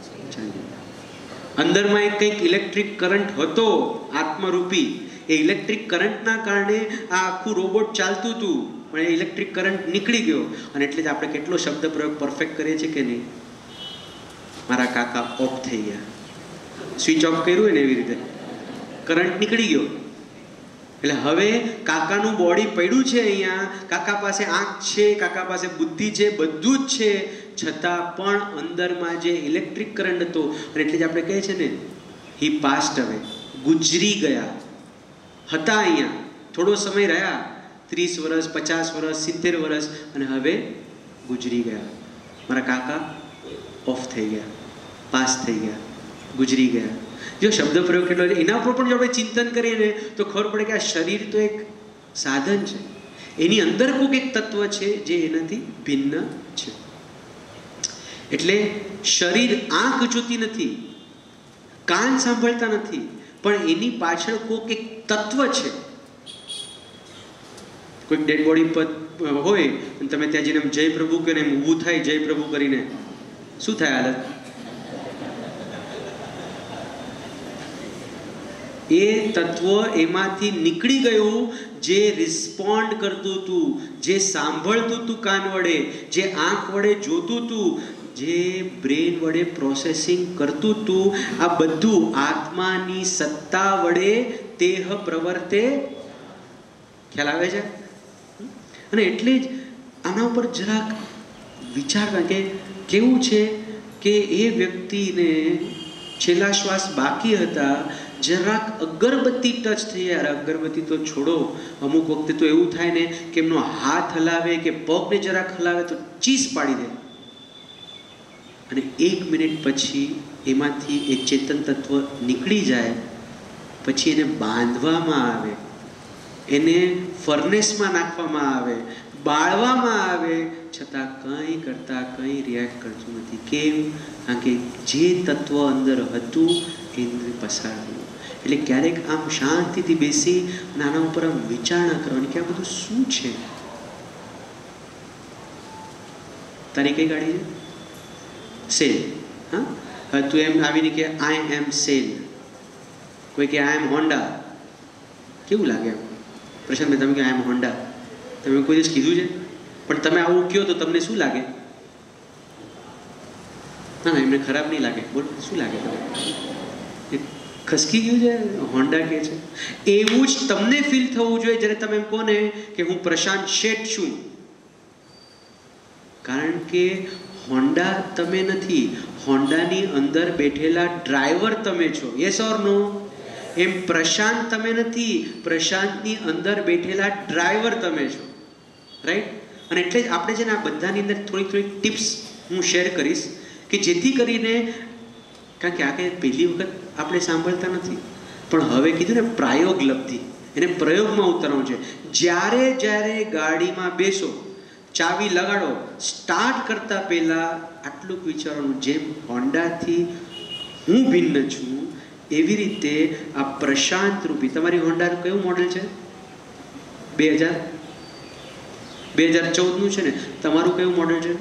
અંદરમાં એક કંઈક ઇલેક્ટ્રિક કરંટ હતો આત્મરૂપી. એ ઇલેક્ટ્રિક કરંટના કારણે આ આખું રોબોટ ચાલતું હતું, પણ એ ઇલેક્ટ્રિક કરંટ નીકળી ગયો. અને એટલે જ આપણે કેટલો શબ્દ પ્રયોગ પરફેક્ટ કરીએ છીએ કે નહીં? મારા કાકા ઓફ થઈ ગયા. સ્વિચ ઓફ કર્યું હોય ને એવી રીતે કરંટ નીકળી ગયો. એટલે હવે કાકાનું બોડી પડ્યું છે અહીંયા, કાકા પાસે આંખ છે, કાકા પાસે બુદ્ધિ છે, બધું જ છે, છતાં પણ અંદરમાં જે ઇલેક્ટ્રિક કરંટ હતો, અને એટલે જ આપણે કહીએ છીએ ને હી પાસ્ટ અવે, ગુજરી ગયા. હતા અહીંયા, થોડો સમય રહ્યા, ત્રીસ વર્ષ, પચાસ વર્ષ, સિત્તેર વર્ષ, અને હવે ગુજરી ગયા. મારા કાકા ઓફ થઈ ગયા, પાસ થઈ ગયા, ગુજરી ગયા. જો શબ્દ પ્રયોગ કેટલો છે એના પર પણ જો આપણે ચિંતન કરીએ ને તો ખબર પડે કે આ શરીર તો એક સાધન છે, એની અંદર કોઈક એક તત્વ છે જે એનાથી ભિન્ન છે. એટલે શરીર આંખ જોતી નથી, કાન સાંભળતા નથી, પણ એની પાછળ કોઈક એક તત્વ છે. કોઈક ડેડ બોડી પર હોય અને તમે ત્યાં જઈને જય પ્રભુ કરીને ઊભું થાય, જય પ્રભુ કરીને શું થાય હાલત? એ તત્વ એમાંથી નીકળી ગયું જે રિસ્પોન્ડ કરતું હતું, જે સાંભળતું હતું કાન વડે, જે આંખ વડે જોતું હતું, જે બ્રેન વડે પ્રોસેસિંગ કરતું હતું. આ બધું આત્માની સત્તા વડે તેહ પ્રવર્તે. ખ્યાલ આવે છે? અને એટલે જ આના ઉપર જરાક વિચારવા કે કેવું છે કે એ વ્યક્તિને છેલ્લા શ્વાસ બાકી હતા, જરાક અગરબત્તી ટચ થઈ. યાર અગરબત્તી તો છોડો, અમુક વખતે તો એવું થાય ને કે એમનો હાથ હલાવે કે પગને જરાક હલાવે તો ચીસ પાડી દે, અને એક મિનિટ પછી એમાંથી એ ચેતન તત્વ નીકળી જાય. પછી એને બાંધવામાં આવે, એને ફર્નેસમાં નાખવામાં આવે, બાળવામાં આવે, છતાં કંઈ કરતા કંઈ રિએક્ટ કરતું નથી. કેમ? કારણ કે જે તત્વ અંદર હતું એને પસાર થયું. એટલે ક્યારેક આમ શાંતિથી બેસી અને આના ઉપર આમ વિચારણા કરવાની કે આ બધું શું છે. તારી કઈ ગાડી છે? સેલ. હા, હવે તું એમ આવીને કે આઈ એમ સેલ, કોઈ કે આઈ એમ હોન્ડા, કેવું લાગે? એમ પ્રશાંતભાઈ તમે કે આઈ એમ હોન્ડા, તમે કોઈ દિવસ કીધું છે? પણ તમે આવું કહો તો તમને શું લાગે? ના ના, એમને ખરાબ નહીં લાગે. બોલો શું લાગે? તમને ખસકી ગયું છે હોન્ડા કે છે. એવું જ તમને ફીલ થવું જોઈએ જ્યારે તમે એમ કહો ને કે હું પ્રશાંત શેઠ છું. કારણ કે હોન્ડા તમે નથી, હોન્ડાની અંદર બેઠેલા ડ્રાઈવર તમે છો. યસ ઓર નો? એમ પ્રશાંત તમે નથી, પ્રશાંતની અંદર બેઠેલા ડ્રાઈવર તમે છો. રાઈટ? અને એટલે જ આપણે છે ને આ બધાની અંદર થોડીક થોડીક ટિપ્સ હું શેર કરીશ કે જેથી કરીને, કારણ કે આ કંઈ પહેલી વખત આપણે સાંભળતા નથી, પણ હવે કીધું ને પ્રાયોગ લબ્ધિ, એને પ્રયોગમાં ઉતરવાનું છે. જ્યારે જ્યારે ગાડીમાં બેસો, ચાવી લગાડો, સ્ટાર્ટ કરતા પહેલા આટલું વિચારવાનું, જેમ હોન્ડાથી હું ભિન્ન છું એવી રીતે આ પ્રશાંત રૂપી તમારી હોન્ડાનું કયું મોડેલ છે? બે હજાર બે હજાર ચૌદનું છે ને? તમારું કયું મોડેલ છે?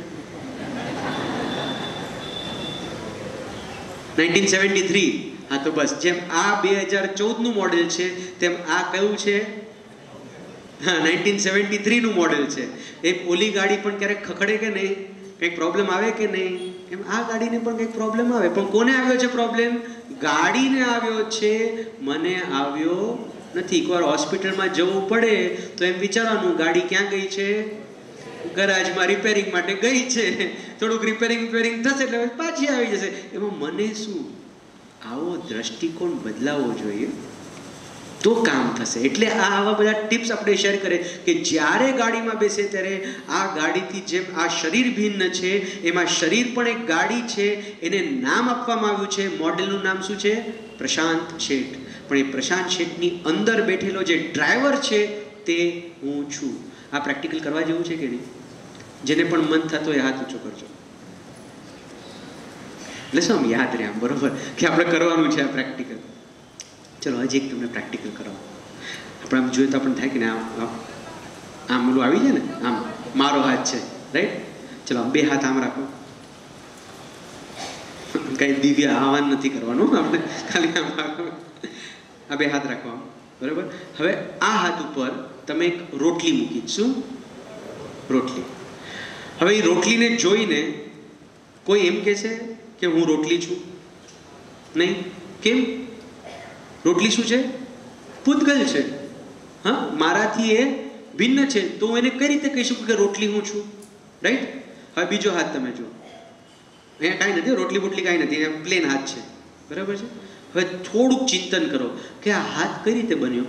Nineteen seventy three. હા, તો બસ જેમ આ બે હજાર ચૌદનું મોડેલ છે તેમ આ કયું છે? હા, નાઇન્ટીન સેવન્ટી થ્રીનું મોડેલ છે. એ ઓલી ગાડી પણ ક્યારેક ખખડે કે નહીં? કંઈક પ્રોબ્લેમ આવે કે નહીં? એમ આ ગાડીને પણ કંઈક પ્રોબ્લેમ આવે. પણ કોને આવ્યો છે પ્રોબ્લેમ? ગાડીને આવ્યો છે, મને આવ્યો નથી. એકવાર હોસ્પિટલમાં જવું પડે તો એમ વિચારવાનું ગાડી ક્યાં ગઈ છે? ગરાજમાં રિપેરિંગ માટે ગઈ છે. થોડુંક રિપેરિંગ રિપેરિંગ થશે એટલે પાછી આવી જશે. એમાં મને શું? આવો દ્રષ્ટિકોણ બદલાવવો જોઈએ તો કામ થશે. એટલે આ આવા બધા ટિપ્સ આપણે શેર કરીએ કે જ્યારે ગાડીમાં બેસે ત્યારે આ ગાડીથી જેમ આ શરીર ભિન્ન છે, એમાં શરીર પણ એક ગાડી છે. એને નામ આપવામાં આવ્યું છે, મોડેલનું નામ શું છે? પ્રશાંત શેઠ. પણ એ પ્રશાંત શેઠની અંદર બેઠેલો જે ડ્રાઈવર છે તે હું છું. આ પ્રેક્ટિકલ કરવા જેવું છે કે નહીં? જેને પણ મન થતો એ હાથ ઊંચો કરજો. એટલે શું આમ યાદ રહે આમ, બરોબર, કે આપણે કરવાનું છે આ પ્રેક્ટિકલ. ચલો હજી એક તમને પ્રેક્ટિકલ કરાવો. આપણે આમ જોઈએ તો આપણને થાય કે ને આમ આમ ઓલું આવી જાય ને, આમ મારો હાથ છે, રાઈટ? ચલો બે હાથ આમ રાખો. કઈ દિવ્ય આહવાન નથી કરવાનું આપણે, ખાલી આમ રાખો. આ બે હાથ રાખો આમ, બરાબર. હવે આ હાથ ઉપર તમે એક રોટલી મૂકી. શું? રોટલી. હવે એ રોટલીને જોઈને કોઈ એમ કહેશે કે હું રોટલી છું? નહીં. કેમ? રોટલી શું છે? પૂતગલ છે. હા, મારાથી એ ભિન્ન છે, તો હું એને કઈ રીતે કહી શકું કે રોટલી હું છું? રાઈટ. હવે બીજો હાથ તમે જુઓ. અહીંયા કાંઈ નથી, રોટલી બોટલી કાંઈ નથી, અહીંયા પ્લેન હાથ છે, બરાબર છે. હવે થોડુંક ચિંતન કરો કે આ હાથ કઈ રીતે બન્યો?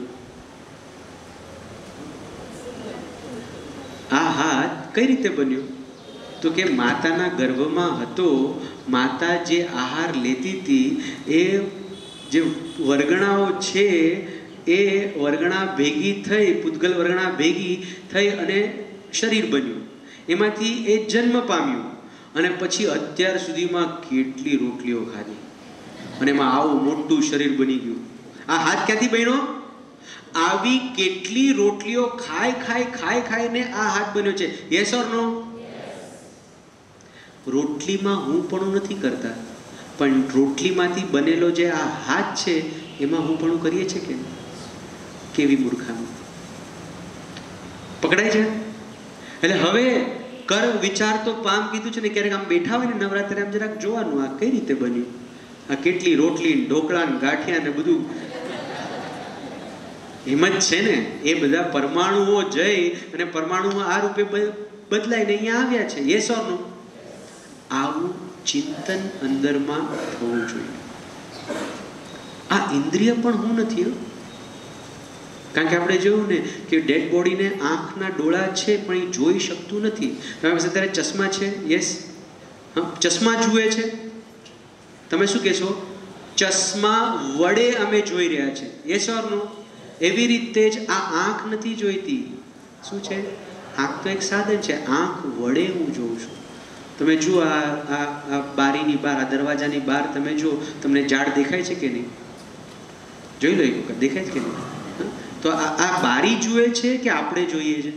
આ હાથ કઈ રીતે બન્યો? તો કે માતાના ગર્ભમાં હતો, માતા જે આહાર લેતી હતી એ જે વર્ગણાઓ છે એ વર્ગણા ભેગી થઈ, પૂતગલ વર્ગણા ભેગી થઈ અને શરીર બન્યું. એમાંથી એ જન્મ પામ્યું અને પછી અત્યાર સુધીમાં કેટલી રોટલીઓ ખાધી અને એમાં આવું મોટું શરીર બની ગયું. આ હાથ ક્યાંથી બન્યો? આવી કેટલી રોટલીઓ ખાઈ ખાઈ ખાઈ ખાઈને આ હાથ બન્યો છે. યસ ઓર નો? રોટલીમાં હું પણ નથી કરતા, પણ રોટલીમાંથી બનેલો જે આ હાથ છે એમાં હું પણ કરીએ છીએ કે કેવી મૂર્ખામી. પકડાય છે? એટલે હવે કર વિચાર તો પામ કીધું છે ને, ક્યારેક આમ બેઠા હોય ને નવરાત્રે આમ જરાક જોવાનું આ કઈ રીતે બન્યું, આ કેટલી રોટલી ઢોકળા ને ગાંઠિયા ને બધું એમ જ છે ને. એ બધા પરમાણુઓ જઈ અને પરમાણુમાં આ રૂપે બદલાઈને અહીંયા આવ્યા છે. Yes or no? આવું ચિંતન અંદરમાં થવું જોઈએ. આ ઇન્દ્રિય પણ હું નથી, કારણ કે આપણે જોયું ને કે ડેડ બોડીને આંખના ડોળા છે પણ એ જોઈ શકતું નથી. તમારી પાસે અત્યારે ચશ્મા છે? યસ. હા, ચશ્મા જુએ છે. તમે શું કહેશો? ચશ્મા વડે અમે જોઈ રહ્યા છે. Yes or no? એવી રીતે જ આ આંખ નથી જોઈતી. શું છે? આંખ તો એક સાધન છે, આંખ વડે હું જોઉં છું. તમે જુઓ આ આ બારીની બહાર, આ દરવાજાની બહાર તમે જુઓ, તમને ઝાડ દેખાય છે કે નહીં? જોઈ લો એક વખત, દેખાય છે કે નહીં? તો આ આ બારી જુએ છે કે આપણે જોઈએ છે?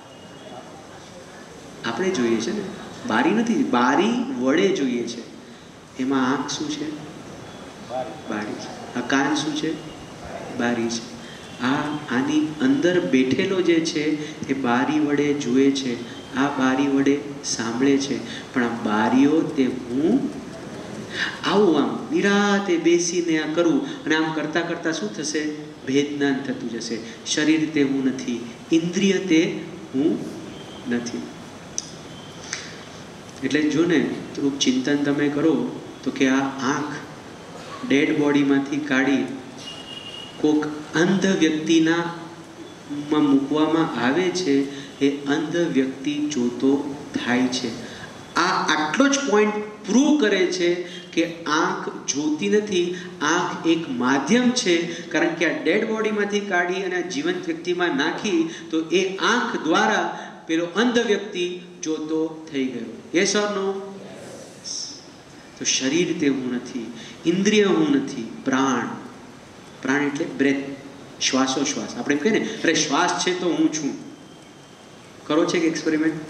આપણે જોઈએ છે ને, બારી નથી, બારી વડે જોઈએ છે. એમાં આંખ શું છે? બારી છે. આ કાન શું છે? બારી છે. આ આની અંદર બેઠેલો જે છે એ બારી વડે જુએ છે, આ બારી વડે સાંભળે છે, પણ આ બારીઓ તે હું આવું આમ નિરાતે બેસીને આ કરું અને આમ કરતા કરતા શું થશે? ભેદજ્ઞાન થતું જશે. શરીર તે હું નથી, ઇન્દ્રિય તે હું નથી. એટલે જો ને થોડુંક ચિંતન તમે કરો તો કે આ આંખ ડેડ બોડીમાંથી કાઢી કોક અંધ વ્યક્તિના માં મૂકવામાં આવે છે, એ અંધ વ્યક્તિ જોતો થાય છે. આ આટલો જ પોઈન્ટ પ્રૂવ કરે છે કે આંખ જોતી નથી, આંખ એક માધ્યમ છે. કારણ કે આ ડેડ બોડીમાંથી કાઢી અને જીવંત વ્યક્તિમાં નાખી તો એ આંખ દ્વારા પેલો અંધ વ્યક્તિ જોતો થઈ ગયો. Yes or no? તો શરીર તે હું નથી, ઇન્દ્રિય હું નથી, પ્રાણ. પ્રાણ એટલે બ્રેથ, શ્વાસો શ્વાસ. આપણે એમ કહીએ ને, અરે શ્વાસ છે તો હું છું. કરો છે કે એક્સપેરિમેન્ટ?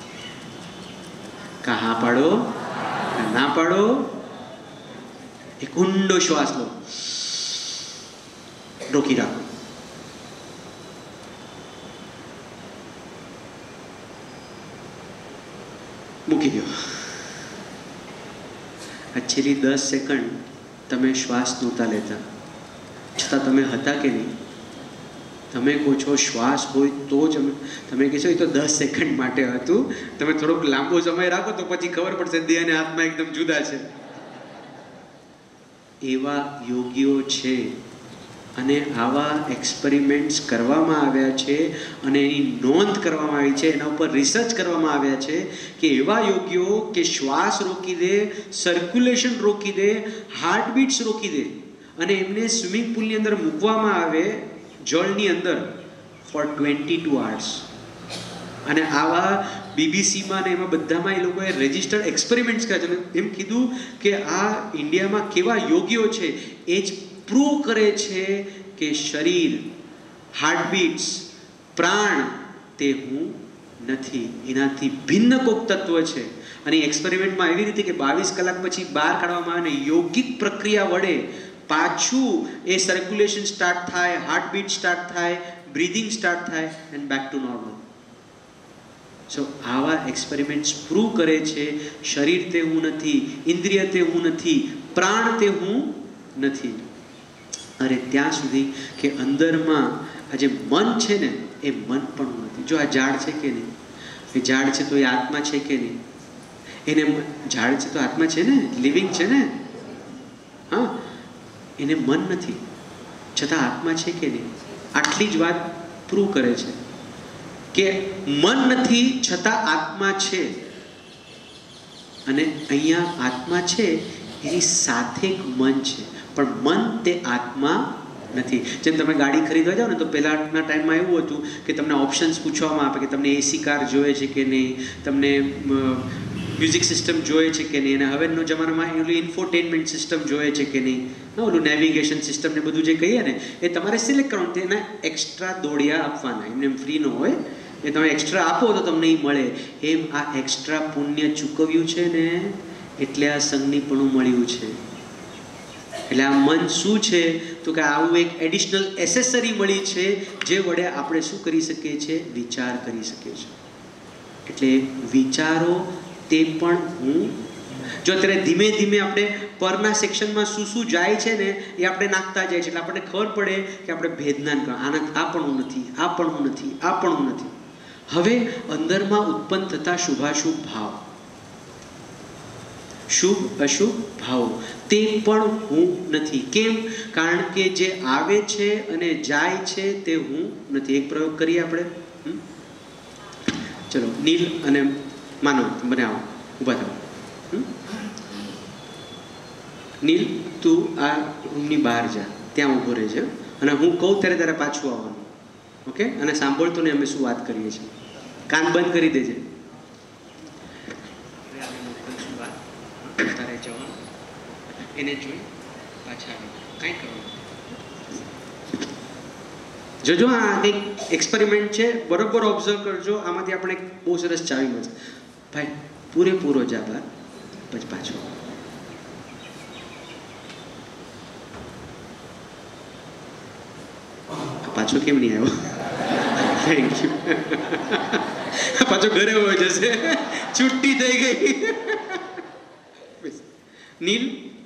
કા હા પાડો, ના પાડો. એક ઊંડો શ્વાસ લો, રોકી રાખો, મૂકી દો. આ છેલ્લી દસ સેકન્ડ તમે શ્વાસ નહોતા લેતા, છતાં તમે હતા કે નહીં? તમે કહો છો શ્વાસ હોય તો જ અમે, તમે કહેશો એ તો દસ સેકન્ડ માટે હતું, તમે થોડોક લાંબો સમય રાખો તો પછી ખબર પડશે દેહ અને આત્મા એકદમ જુદા છે. એવા યોગીઓ છે અને આવા એક્સપેરિમેન્ટ્સ કરવામાં આવ્યા છે અને એની નોંધ કરવામાં આવી છે, એના ઉપર રિસર્ચ કરવામાં આવ્યા છે કે એવા યોગીઓ કે શ્વાસ રોકી દે, સર્ક્યુલેશન રોકી દે, હાર્ટબીટ્સ રોકી દે અને એમને સ્વિમિંગ પુલની અંદર મૂકવામાં આવે જળની અંદર ફોર ટ્વેન્ટી ટુ આવર્સ. અને આવા બીબીસીમાં ને એમાં બધામાં એ લોકોએ રજિસ્ટર્ડ એક્સપેરિમેન્ટ્સ કર્યા છે. એમ કીધું કે આ ઇન્ડિયામાં કેવા યોગીઓ છે એ જ પ્રૂવ કરે છે કે શરીર, હાર્ટબીટ્સ, પ્રાણ તે હું નથી, એનાથી ભિન્ન કોક તત્વ છે. અને એક્સપેરિમેન્ટમાં એવી રીતે કે બાવીસ કલાક પછી બહાર કાઢવામાં આવે ને યોગિક પ્રક્રિયા વડે પાછું એ સર્ક્યુલેશન સ્ટાર્ટ થાય, હાર્ટબીટ સ્ટાર્ટ થાય, બ્રીધિંગ સ્ટાર્ટ થાય and back to normal. So આવા એક્સપેરિમેન્ટ્સ પ્રૂવ કરે છે શરીર તે હું નથી, ઇન્દ્રિય તે હું નથી, પ્રાણ તે હું નથી. અરે ત્યાં સુધી કે અંદરમાં આ જે મન છે ને એ મન પણ હું નથી. જો આ ઝાડ છે કે નહીં, એ ઝાડ છે તો એ આત્મા છે કે નહીં? એને ઝાડ છે તો આત્મા છે ને, લિવિંગ છે ને. હા, એને મન નથી છતાં આત્મા છે કે નહીં? આટલી જ વાત પ્રૂવ કરે છે કે મન નથી છતાં આત્મા છે. અને અહીંયા આત્મા છે એની સાથે એક મન છે, પણ મન તે આત્મા નથી. જેમ તમે ગાડી ખરીદવા જાઓ ને તો પહેલાંના ટાઈમમાં એવું હતું કે તમને ઓપ્શન્સ પૂછવામાં આવે કે તમને એસી કાર જોઈએ છે કે નહીં, તમને મ્યુઝિક સિસ્ટમ જોઈએ છે કે નહીં, અને હવેનો જમાનામાં એનું ઇન્ફોટેનમેન્ટ સિસ્ટમ જોઈએ છે કે નહીં, ઓલું નેવિગેશન સિસ્ટમ ને બધું જે કહીએ ને એ તમારે સિલેક્ટ કરવાનું. તેના એક્સ્ટ્રા દોડિયા આપવાના, એમને એમ ફ્રી ન હોય, એ તમે એક્સ્ટ્રા આપો તો તમને એ મળે. એમ આ એક્સ્ટ્રા પુણ્ય ચૂકવ્યું છે ને એટલે આ સંગનીપણું મળ્યું છે. એટલે આ મન શું છે તો કે આવું એક એડિશનલ એસેસરી મળી છે જે વડે આપણે શું કરી શકીએ છીએ? વિચાર કરી શકીએ છીએ. એટલે વિચારો તે પણ હું. જો અત્યારે ધીમે ધીમે આપણે પરના સેક્શનમાં શું શું જાય છે ને એ આપણે નાખતા જાય છે એટલે આપણને ખબર પડે કે આપણે ભેદનાન કરવા, આના આ પણ હું નથી, આ પણ હું નથી, આ પણ હું નથી. હવે અંદરમાં ઉત્પન્ન થતા શુભાશુભ ભાવ, શુભ અશુભ ભાવ તે પણ હું નથી. કેમ? કારણ કે જે આવે છે અને જાય છે તે હું નથી. એક પ્રયોગ કરીએ આપણે. ચલો, નીલ અને માનવ બને આવો, ઊભા થાવ. નીલ, તું આ રૂમની બહાર જા, ત્યાં ઊભો રહેજે અને હું કહું ત્યારે તારે પાછું આવવાનું. ઓકે? અને સાંભળતો ને અમે શું વાત કરીએ છીએ. કાન બંધ કરી દેજે. તારે જવાનું, એને જોઈ પાછા કંઈ કરવાનું. જોજો, આ કંઈક એક્સપેરિમેન્ટ છે, બરોબર ઓબ્ઝર્વ કરજો. આમાંથી આપણે બહુ સરસ ચાવી મળશે. ભાઈ પૂરેપૂરો જા બહાર, પછી પાછો. પાછો કેમ નહીં આવ્યો? Thank you. પાછો ઘરે હોય જશે, છુટ્ટી થઈ ગઈ. નીલ,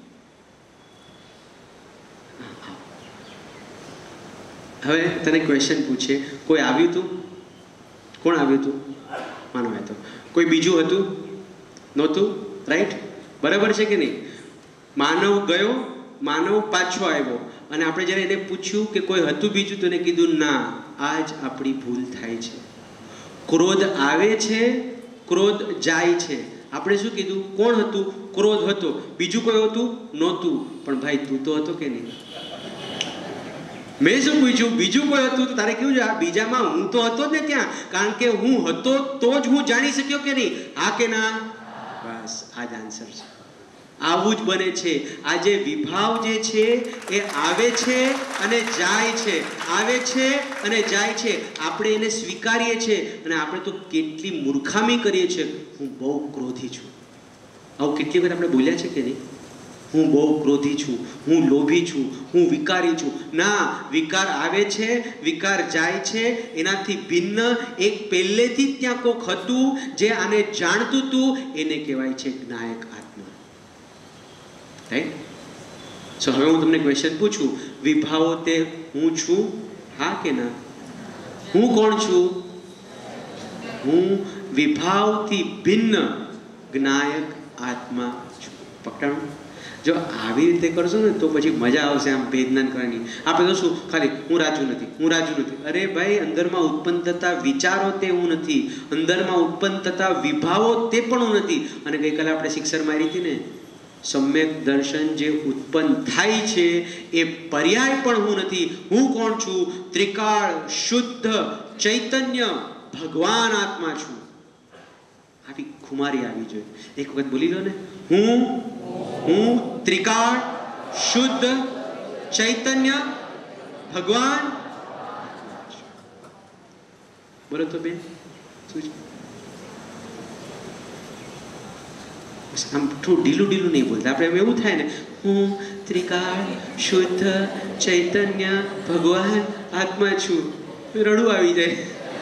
હવે તને ક્વેશ્ચન પૂછે, કોઈ આવ્યું હતું? કોણ આવ્યું હતું? માનવ હતો. કોઈ બીજું હતું? નહોતું. રાઈટ? બરાબર છે કે નહીં? માનવ ગયો, માનવ પાછો આવ્યો, અને આપણે જ્યારે એને પૂછ્યું કે કોઈ હતું બીજું તો એને કીધું ના. આ જ આપણી ભૂલ થાય છે. ક્રોધ આવે છે, ક્રોધ જાય છે. આપણે શું કીધું? કોણ હતું? ક્રોધ હતો. બીજું કોઈ હતું? નહોતું. પણ ભાઈ તું તો હતો કે નહીં? મેં શું પૂછ્યું? બીજું કોઈ હતું તો તારે કેવું છે? આ બીજામાં હું તો હતો જ ને ત્યાં, કારણ કે હું હતો તો જ હું જાણી શક્યો કે નહીં? હા કે ના? બસ આ જ આન્સર છે. આવું જ બને છે. આ જે વિભાવ જે છે એ આવે છે અને જાય છે, આવે છે અને જાય છે. આપણે એને સ્વીકારીએ છીએ અને આપણે તો કેટલી મૂર્ખામી કરીએ છીએ. હું બહુ ક્રોધી છું. આવું કેટલી વખત આપણે બોલ્યા છે કે નહીં? હું બહુ ક્રોધી છું, હું લોભી છું, હું વિકારી છું. ના, વિકાર આવે છે, વિકાર જાય છે. એનાથી ભિન્ન એક પહેલેથી જ ત્યાં કોક હતું જે આને જાણતું હતું. એને કહેવાય છે જ્ઞાયક આત્મા. રાઈટ? સો હવે હું તમને ક્વેશ્ચન પૂછું, વિભાવો તે હું છું? હા કે ના? હું કોણ છું? હું વિભાવથી ભિન્ન જ્ઞાયક આત્મા છું. પકડાણું? જો આવી રીતે કરશો ને તો પછી મજા આવશે આમ ભેદનાન કરવાની. આપણે તો શું ખાલી હું રાજુ નથી, હું રાજુ નથી. અરે ભાઈ, અંદરમાં ઉત્પન્ન થતા વિચારો તે હું નથી, અંદરમાં ઉત્પન્ન થતા વિભાવો તે પણ હું નથી. અને ગઈકાલે આપણે શિક્ષર મારી હતી ને, સમ્યક દર્શન જે ઉત્પન્ન થાય છે એ પર્યાય પણ હું નથી. હું કોણ છું? ત્રિકાળ શુદ્ધ ચૈતન્ય ભગવાન આત્મા છું. આવી ખુમારી આવી જોઈએ. એક વખત બોલી લો ને, હું હું ત્રિકાળ શુદ્ધ ચૈતન્ય ભગવાન. બોલો તો બેન, શું છે? આમ થોડું ઢીલું ઢીલું નહીં બોલતા. આપણે એવું થાય ને, હું ત્રિકાળ શુદ્ધ ચૈતન્ય ભગવાન આત્મા છું, રડું આવી જાય.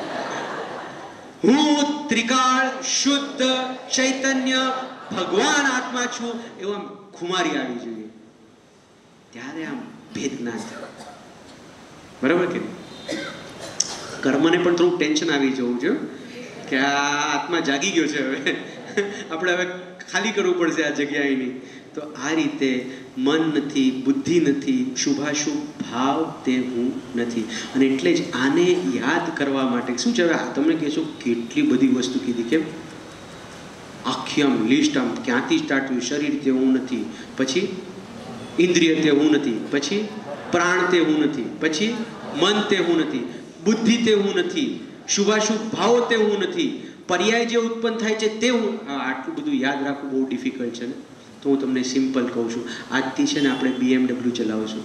હું ત્રિકાળ શુદ્ધ ચૈતન્ય ભગવાન આત્મા છું, એવું આમ ખુમારી આવી જોઈએ. ત્યારે આમ ભેદ ના થાય. બરાબર કે કર્મને પણ થોડું ટેન્શન આવી જવું છે કે આ આત્મા જાગી ગયો છે, હવે આપણે હવે ખાલી કરવું પડશે આ જગ્યાએની. તો આ રીતે મન નથી, બુદ્ધિ નથી, શુભાશુભ ભાવ તે હું નથી. અને એટલે જ આને યાદ કરવા માટે શું છે, હવે તમને કહેશો કેટલી બધી વસ્તુ કીધી, કેમ આખી આમ લિસ્ટ, આમ ક્યાંથી સ્ટાર્ટ થયું? શરીર તે હું નથી, પછી ઇન્દ્રિય તે હું નથી, પછી પ્રાણ તે હું નથી, પછી મન તે હું નથી, બુદ્ધિ તે હું નથી, શુભાશુભ ભાવો તે હું નથી, પર્યાય જે ઉત્પન્ન થાય છે તે હું. આટલું બધું યાદ રાખવું બહુ ડિફિકલ્ટ છે ને, તો હું તમને સિમ્પલ કહું છું. આજથી છે ને આપણે બીએમડબલ્યુ ચલાવશું.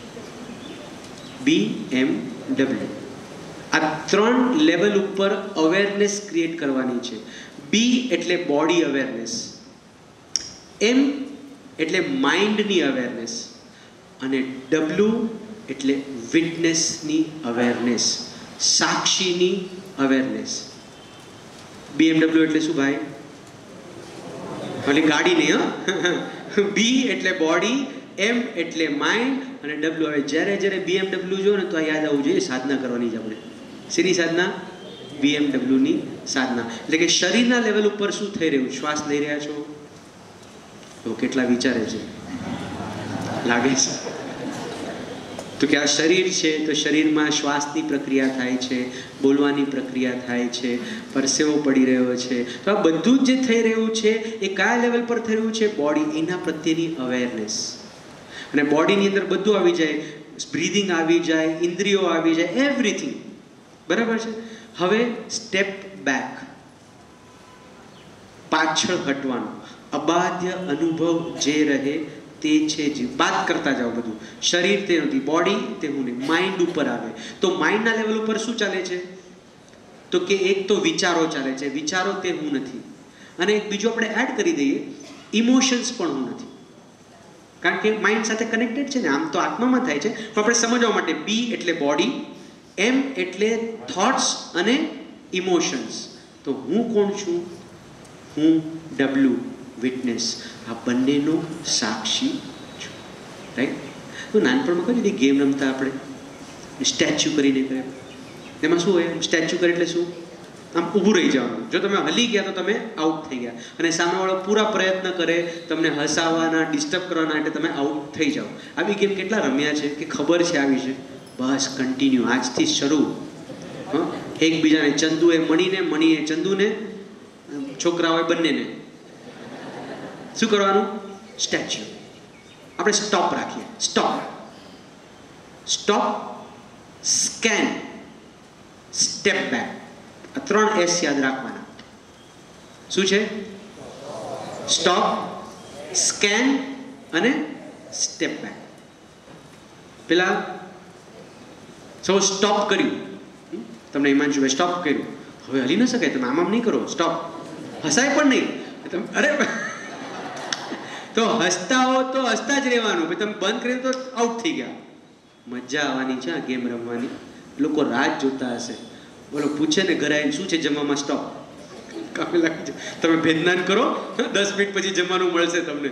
બીએમડબલ્યુ આ ત્રણ લેવલ ઉપર અવેરનેસ ક્રિએટ કરવાની છે. બી એટલે બોડી અવેરનેસ, એમ એટલે માઇન્ડની અવેરનેસ, અને ડબલ્યુ એટલે વિટનેસની અવેરનેસ, સાક્ષીની અવેરનેસ. બીએમડબલ્યુ એટલે શું ભાઈ? ખાલી ગાડી નહીં, હા. બી એટલે બોડી, એમ એટલે માઇન્ડ, અને ડબલ્યુ. હવે જ્યારે જ્યારે બીએમડબલ્યુ જો ને તો આ યાદ આવવું જોઈએ, સાધના કરવાની છે આપણે. શેની સાધના? બીએમડબલ્યુની સાધના. એટલે કે શરીરના લેવલ ઉપર શું થઈ રહ્યું? શ્વાસ લઈ રહ્યા છો તો કેટલા વિચારે છે, લાગે છે તો કે આ શરીર છે, તો શરીરમાં શ્વાસની પ્રક્રિયા થાય છે, બોલવાની પ્રક્રિયા થાય છે, પરસેવો પડી રહ્યો છે. તો આ બધું જ જે થઈ રહ્યું છે એ કયા લેવલ પર થઈ રહ્યું છે? બોડી, એના પ્રત્યેની અવેરનેસ. અને બોડીની અંદર બધું આવી જાય, બ્રીધિંગ આવી જાય, ઇન્દ્રિયો આવી જાય, એવરીથિંગ. બરાબર છે. હવે સ્ટેપ બેક, પાછળ હટવાનું. અબાધ્ય અનુભવ જે રહે તે છે જીવ. બાદ કરતા જાઓ બધું. શરીર તે નથી, બોડી તે હું નહીં, માઇન્ડ ઉપર આવે. તો માઇન્ડના લેવલ ઉપર શું ચાલે છે? તો કે એક તો વિચારો ચાલે છે, વિચારો તે હું નથી. અને એક બીજું આપણે એડ કરી દઈએ, ઇમોશન્સ પણ હું નથી, કારણ કે માઇન્ડ સાથે કનેક્ટેડ છે ને. આમ તો આત્મામાં થાય છે, પણ આપણે સમજવા માટે બી એટલે બોડી, એમ એટલે થોટ્સ અને ઇમોશન્સ. તો હું કોણ છું? હું ડબલ્યુ વિટનેસ, આ બંનેનો સાક્ષી છું. રાઈટ? તો નાનપણમાં કઈ રીતે ગેમ રમતા આપણે, સ્ટેચ્યુ કરીને કરે. એમાં શું હોય? સ્ટેચ્યુ કરે એટલે શું? આમ ઊભું રહી જવાનું. જો તમે હલી ગયા તો તમે આઉટ થઈ ગયા, અને સામેવાળો પૂરા પ્રયત્ન કરે તમને હસાવવાના, ડિસ્ટર્બ કરવાના, એટલે તમે આઉટ થઈ જાઓ. આવી ગેમ કેટલા રમ્યા છે કે ખબર છે આવી છે? બસ કન્ટિન્યુ, આજથી શરૂ. હા, એકબીજાને, ચંદુએ મણીને, મણીએ ચંદુને, છોકરાઓએ બંનેને શું કરવાનું? સ્ટેચ્યુ. આપણે સ્ટોપ રાખીએ. Stop, stop, scan, step back. આ ત્રણ એસ યાદ રાખવાના. શું છે? સ્ટોપ, સ્કેન અને સ્ટેપ બેક. પેલા સૌ સ્ટોપ કર્યું, તમને હિમાંશુભાઈ સ્ટોપ કર્યું, હવે હલી ન શકાય, તમે આમ આમ નહીં કરો, સ્ટોપ. હસાય પણ નહીં. અરે તો હસતા હો તો હસતા જ રહેવાનું. તમે બંધ કરીને તો આઉટ થઈ ગયા. મજા આવવાની છે આ ગેમ રમવાની. લોકો રાત જોતા હશે. બોલો, પૂછે ને ઘરે આવીને શું છે જમવામાં? સ્ટોપ. કામે લાગી જાય. તમે ભેદનાન કરો, દસ મિનિટ પછી જમવાનું મળશે તમને.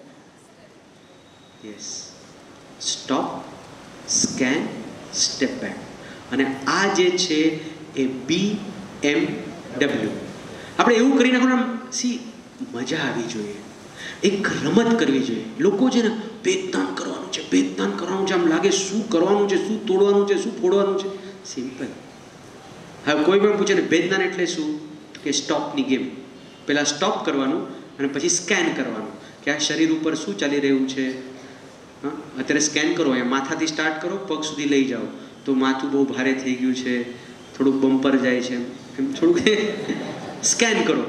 Yes, stop, scan, step back. અને આ જે છે એ બી એમ ડબલ્યુ. આપણે એવું કરી નાખવાનું, સી મજા આવી જોઈએ, એક રમત કરવી જોઈએ. લોકો છે ને ભેદનાન કરવાનું છે, ભેદનાન કરવાનું છે, આમ લાગે શું કરવાનું છે, શું તોડવાનું છે, શું ફોડવાનું છે. સિમ્પલ. હવે કોઈ પણ પૂછે ને ભેદનાન એટલે શું, કે સ્ટોપની ગેમ. પહેલાં સ્ટોપ કરવાનું અને પછી સ્કેન કરવાનું, કે આ શરીર ઉપર શું ચાલી રહ્યું છે. હા, અત્યારે સ્કેન કરો, અહીંયા માથાથી સ્ટાર્ટ કરો, પગ સુધી લઈ જાઓ તો માથું બહુ ભારે થઈ ગયું છે, થોડુંક બમ્પર જાય છે, એમ થોડુંક સ્કેન કરો.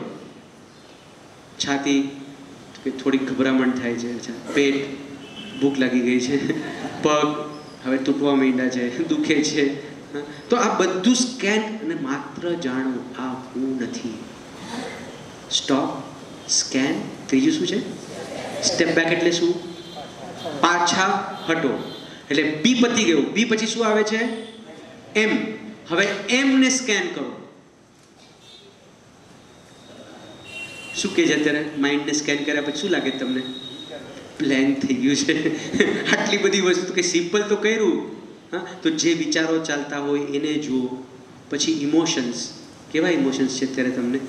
છાતી કે થોડીક ગભરામણ થાય છે, અચ્છા પેટ, ભૂખ લાગી ગઈ છે, પગ હવે તૂટવા માંડ્યા છે, દુખે છે. તો આ બધું સ્કેન અને માત્ર જાણવું આ હું નથી. Stop, scan. ત્રીજું શું છે? Step back. એટલે શું? પાછા હટો. એટલે બી પતી ગયું. બી પછી શું આવે છે? એમ. હવે એમ ને સ્કેન કરો. શું કે છે અત્યારે? માઇન્ડને સ્કેન કર્યા પછી શું લાગે તમને? પ્લેન થઈ ગયું છે. આટલી બધી વસ્તુ કે સિમ્પલ તો કર્યું. હા, તો જે વિચારો ચાલતા હોય એને જુઓ. પછી ઇમોશન્સ. કેવા ઇમોશન્સ છે અત્યારે તમને?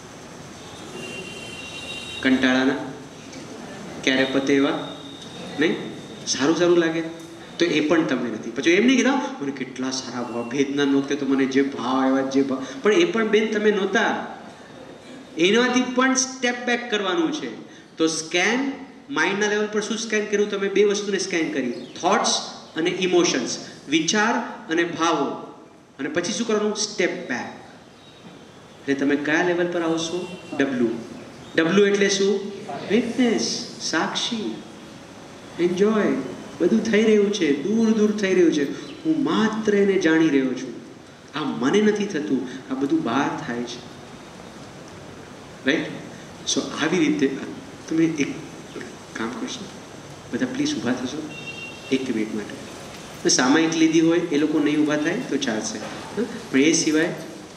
કંટાળાના? ક્યારે પતે એવા? નહીં? સારું સારું લાગે તો એ પણ તમને નથી. પછી એમ નહીં કીધા મને કેટલા સારા ભાવ, ભેદના નહોતે તો મને જે ભાવ આવ્યા જે ભાવ, પણ એ પણ બેન તમે નહોતા. એનાથી પણ સ્ટેપ બેક કરવાનું છે. તો સ્કેન, માઇન્ડના લેવલ પર શું સ્કેન કર્યું તમે? બે વસ્તુને સ્કેન કરી, થોટ્સ અને ઇમોશન્સ, વિચાર અને ભાવો. અને પછી શું કરવાનું? Step back. એટલે તમે કયા લેવલ પર આવશો? ડબલ્યુ. ડબલ્યુ એટલે શું? વિટનેસ, સાક્ષી, એન્જોય. બધું થઈ રહ્યું છે, દૂર દૂર થઈ રહ્યું છે, હું માત્ર એને જાણી રહ્યો છું. આ મને નથી થતું, આ બધું બહાર થાય છે. રાઈટ? સો આવી રીતે તમે એક કામ કરશો, બધા પ્લીઝ ઊભા થશો એક મિનિટ માટે. સામાયિક લીધી હોય એ લોકો નહીં ઊભા થાય તો ચાલશે, પણ એ સિવાય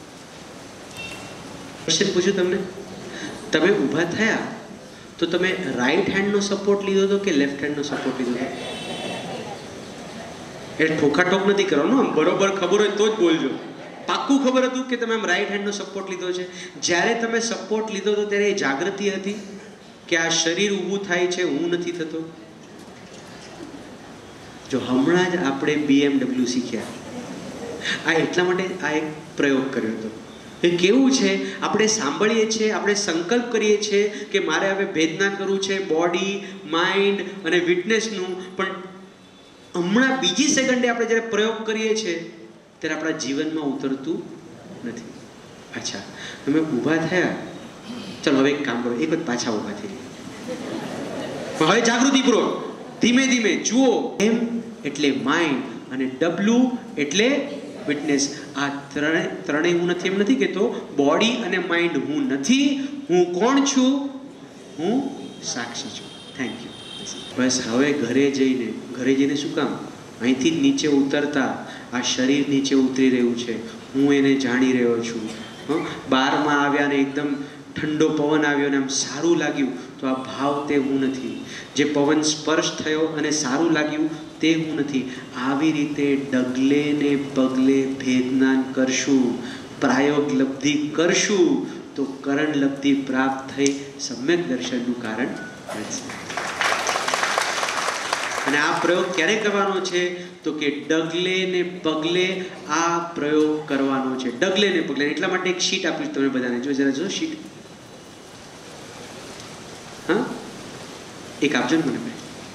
ક્વેશ્ચન પૂછું તમને. તમે ઊભા થયા તો તમે રાઈટ હેન્ડનો સપોર્ટ લીધો હતો કે લેફ્ટ હેન્ડનો સપોર્ટ લીધો હતો? એટલે ઠોકાઠોક નથી કરવાનું, આમ બરોબર ખબર હોય તો જ બોલજો. પાક્કું ખબર હતું કે તમે આમ રાઈટ હેન્ડનો સપોર્ટ લીધો છે? જ્યારે તમે સપોર્ટ લીધો હતો ત્યારે એ જાગૃતિ હતી કે આ શરીર ઊભું થાય છે, હું નથી થતો? જો હમણાં જ આપણે બીએમડબલ્યુ શીખ્યા, આ એટલા માટે આ એક પ્રયોગ કર્યો હતો. એ કેવું છે, આપણે સાંભળીએ છીએ, આપણે સંકલ્પ કરીએ છીએ કે મારે હવે ભેદના કરવું છે બોડી, માઇન્ડ અને વિટનેસનું, પણ હમણાં બીજી સેકન્ડે આપણે જ્યારે પ્રયોગ કરીએ છીએ ત્યારે આપણા જીવનમાં ઉતરતું નથી. અચ્છા, તમે ઊભા થયા, ચલો હવે એક કામ કરો, એક વખત પાછા ઊભા થઈ ગયા. હવે જાગૃતિપૂર્વક ધીમે ધીમે જુઓ. એમ એટલે માઇન્ડ અને ડબલ્યુ એટલે વિટનેસ. આ ત્રણે ત્રણેય હું નથી એમ નથી કહેતો. બોડી અને માઇન્ડ હું નથી. હું કોણ છું? હું સાક્ષી છું. Thank you. બસ હવે ઘરે જઈને, ઘરે જઈને શું કામ? અહીંથી જ નીચે ઉતરતા આ શરીર નીચે ઉતરી રહ્યું છે, હું એને જાણી રહ્યો છું. બારમાં આવ્યા ને એકદમ ઠંડો પવન આવ્યો ને આમ સારું લાગ્યું, તો આ ભાવ તે હું નથી. જે પવન સ્પર્શ થયો અને સારું લાગ્યું તે હું નથી. આવી રીતે ડગલે ને પગલે ભેદનાન કરશું, પ્રાયોગ લબ્ધિ કરશું તો કરણ લબ્ધિ પ્રાપ્ત થઈ સમ્યક દર્શનનું કારણ બનશે. અને આ પ્રયોગ ક્યારે કરવાનો છે? તો કે ડગલે ને પગલે આ પ્રયોગ કરવાનો છે. ડગલે ને પગલે. એટલા માટે એક શીટ આપીશ તમે બધાને. જો જરા જો શીટ. હા, એક આપજો ને મને.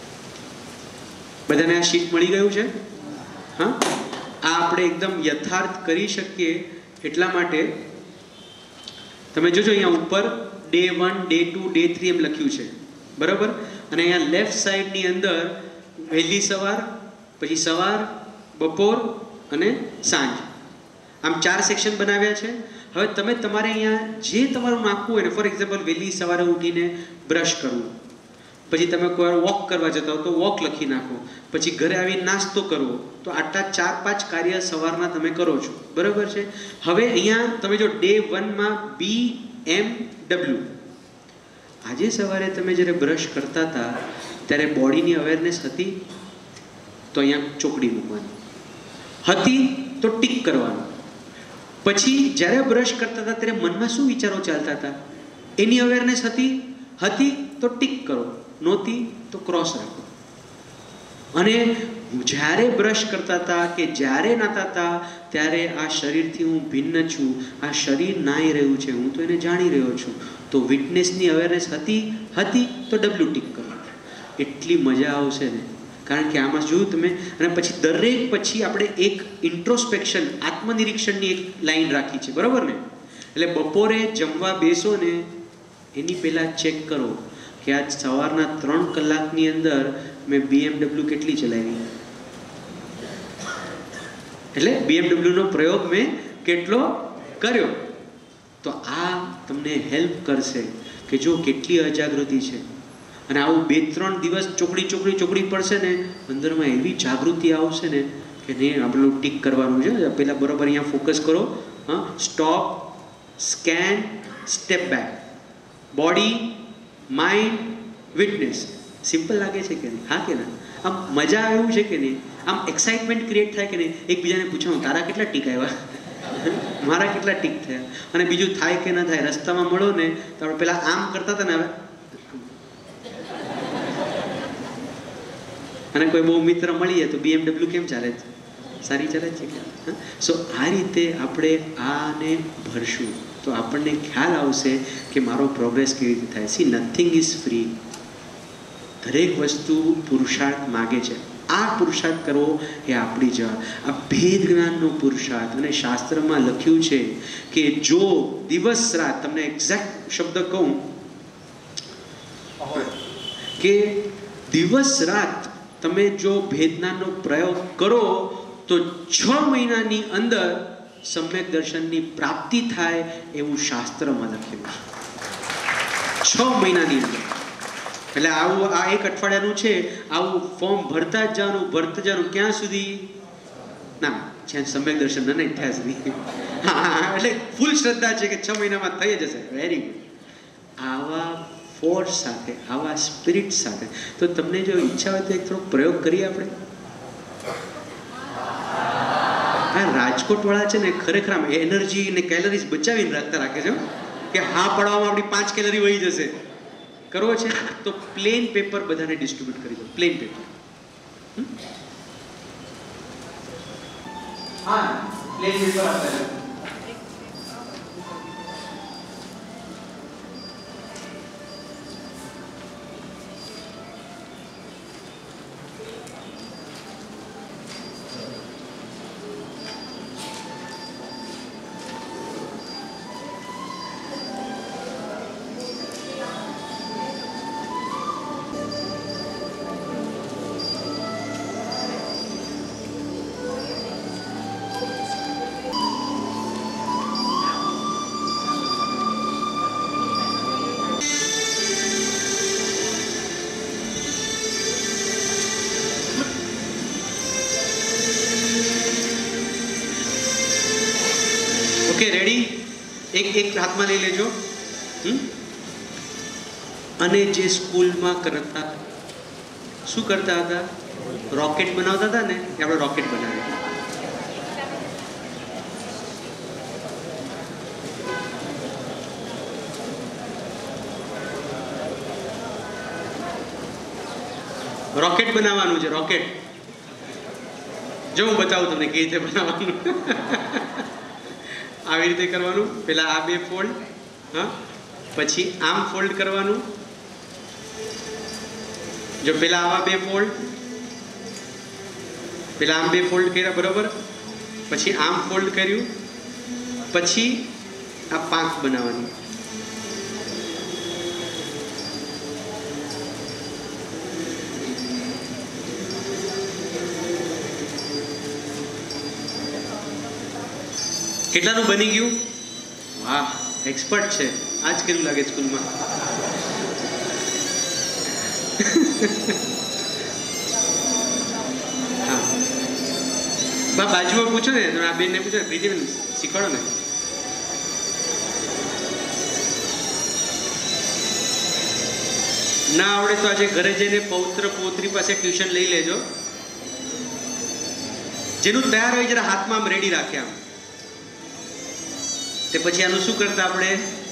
બધાને આ શીટ મળી ગયું છે? હા, આ આપણે એકદમ યથાર્થ કરી શકીએ એટલા માટે તમે જોજો અહીંયા ઉપર day one, day two, day three એમ લખ્યું છે, બરાબર? અને અહીંયા લેફ્ટ સાઈડની અંદર વહેલી સવાર, પછી સવાર, બપોર અને સાંજ, આમ ચાર સેક્શન બનાવ્યા છે. હવે તમે તમારે અહીંયા જે તમારું નાખવું હોય ને, ફોર એક્ઝામ્પલ વહેલી સવારે ઉઠીને બ્રશ કરવું, પછી તમે કોઈ વાર વોક કરવા જતા હો તો વોક લખી નાખો, પછી ઘરે આવી નાસ્તો કરવો, તો આટલા ચાર પાંચ કાર્ય સવારના તમે કરો છો, બરાબર છે? હવે અહીંયા તમે જો ડે વનમાં બી એમ ડબલ્યુ, આજે સવારે તમે જ્યારે બ્રશ કરતા હતા ત્યારે બોડીની અવેરનેસ હતી, તો અહીંયા ચોકડી મૂકવાની હતી, તો ટીક કરવાનું. પછી જ્યારે બ્રશ કરતા હતા ત્યારે મનમાં શું વિચારો ચાલતા હતા એની અવેરનેસ હતી, હતી તો ટીક કરો, નહોતી તો ક્રોસ રાખો. અને જ્યારે બ્રશ કરતા હતા કે જ્યારે નાતા હતા ત્યારે આ શરીરથી હું ભિન્ન છું, આ શરીર નાહી રહ્યું છે, હું તો એને જાણી રહ્યો છું, તો તો વિટનેસની અવેરનેસ હતી હતી તો ડબલ્યુ ટીક કરો. એટલી મજા આવશે ને, કારણ કે આમાં જોયું તમે. અને પછી દરેક પછી આપણે એક ઇન્ટ્રોસ્પેક્શન, આત્મનિરીક્ષણની એક લાઈન રાખી છે, બરાબર ને? એટલે બપોરે જમવા બેસો ને એની પહેલાં ચેક કરો કે આજ સવારના ત્રણ કલાકની અંદર મેં બીએમડબલ્યુ કેટલી ચલાવી, એટલે બીએમડબલ્યુનો પ્રયોગ મેં કેટલો કર્યો. તો આ તમને હેલ્પ કરશે કે જો કેટલી અજાગૃતિ છે. અને આવું બે ત્રણ દિવસ ચોકડી ચોકડી ચોકડી પડશે ને, અંદરમાં એવી જાગૃતિ આવશે ને કે નહીં આપણું ટીક કરવાનું છે. પહેલાં બરાબર અહીંયા ફોકસ કરો. હા, stop, scan, step back, body, mind, witness. Simple લાગે છે કે નહીં? હા કે ના? આમ મજા આવે એવું છે કે નહીં? આમ એક્સાઇટમેન્ટ ક્રિએટ થાય કે નહીં? એકબીજાને પૂછવાનું તારા કેટલા ટીક આવ્યા, મારા કેટલા ટીક થયા. અને બીજું થાય કે ના થાય, રસ્તામાં મળો ને તો આપણે પેલા આમ કરતા હતા ને, હવે અને કોઈ બહુ મિત્ર મળી જાય તો બીએમડબલ્યુ કેમ ચાલે છે? સારી ચાલે છે કે? સો આ રીતે આપણે આને ભરશું તો આપણને ખ્યાલ આવશે કે મારો પ્રોગ્રેસ કેવી રીતે થાય. See, nothing is free. દરેક વસ્તુ પુરુષાર્થ માગે છે. આ પુરુષાર્થ કરવો એ આપણી જવાબ. આ ભેદ જ્ઞાનનો પુરુષાર્થ. અને શાસ્ત્રમાં લખ્યું છે કે જો દિવસ રાત, તમને એક્ઝેક્ટ શબ્દ કહું કે દિવસ રાત તમે જો ભેદજ્ઞાનનો પ્રયોગ કરો તો છ મહિનાની અંદર સમ્યક દર્શનની પ્રાપ્તિ થાય એવું શાસ્ત્રમાં લખેલું છે. છ મહિનાની અંદર. એટલે આવું આ એક અઠવાડિયાનું છે, આવું ફોર્મ ભરતા જ જવાનું ભરતા જવાનું. ક્યાં સુધી? ના, જ્યાં સમ્યક દર્શન નહીં થયા સુધી. હા, એટલે ફૂલ શ્રદ્ધા છે કે છ મહિનામાં થઈ જશે. Very good. આવા ફોર્સ સાથે, આવા સ્પિરિટ સાથે. તો તમને જો ઈચ્છા હોય તો એક થોડો પ્રયોગ કરીએ આપણે. આ રાજકોટ વાળા છે ને ખરેખર આમ એનર્જી ને કેલરીઝ બચાવીને રાખતા રાખે છે કે હા પડવામાં આપણી પાંચ કેલરી વહી જશે. કરવો છે તો પ્લેન પેપર બધાને ડિસ્ટ્રીબ્યુટ કરી દો. Plain paper. હા, પ્લેન પેપર આપતા. Okay, ready? એક એક હાથમાં લઈ લેજો. અને જે સ્કૂલમાં કરતા શું કરતા હતા, રોકેટ બનાવતા હતા ને, એ આપણે રોકેટ બનાવીએ. રોકેટ બનાવવાનું છે. રોકેટ જો હું બતાવું તમને કેવી રીતે બનાવવાનું. આવી રીતે કરવાનું. પહેલા આ બે ફોલ્ડ, હા, પછી આમ ફોલ્ડ કરવાનું. જો પહેલા આવા બે ફોલ્ડ, પહેલા આમ બે ફોલ્ડ કર્યા, બરોબર. પછી આમ ફોલ્ડ કર્યું, પછી આ પાંખ બનાવવાની. કેટલાનું બની ગયું? વાહ, એક્સપર્ટ છે. આજ કેવું લાગે સ્કૂલમાં? હા, બા બાજુમાં પૂછો ને, આ બેનને પૂછો ને, પ્રીતિબેન શીખવાડો ને. ના આવડે તો આજે ઘરે જઈને પૌત્ર પૌત્રી પાસે ટ્યુશન લઈ લેજો. જેનું તૈયાર હોય જરા હાથમાં આમ રેડી રાખે આમ. તે પછી આનું શું કરતા આપણે?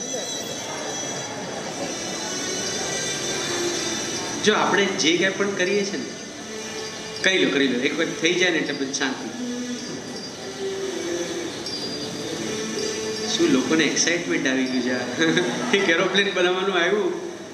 જો આપણે જે કંઈ પણ કરીએ છીએ ને, કરી લો કરી લો એક વખત થઈ જાય ને એટલે પછી શાંતિ. શું લોકોને એક્સાઇટમેન્ટ આવી ગયું છે એક એરોપ્લેન બનાવવાનું આવ્યું.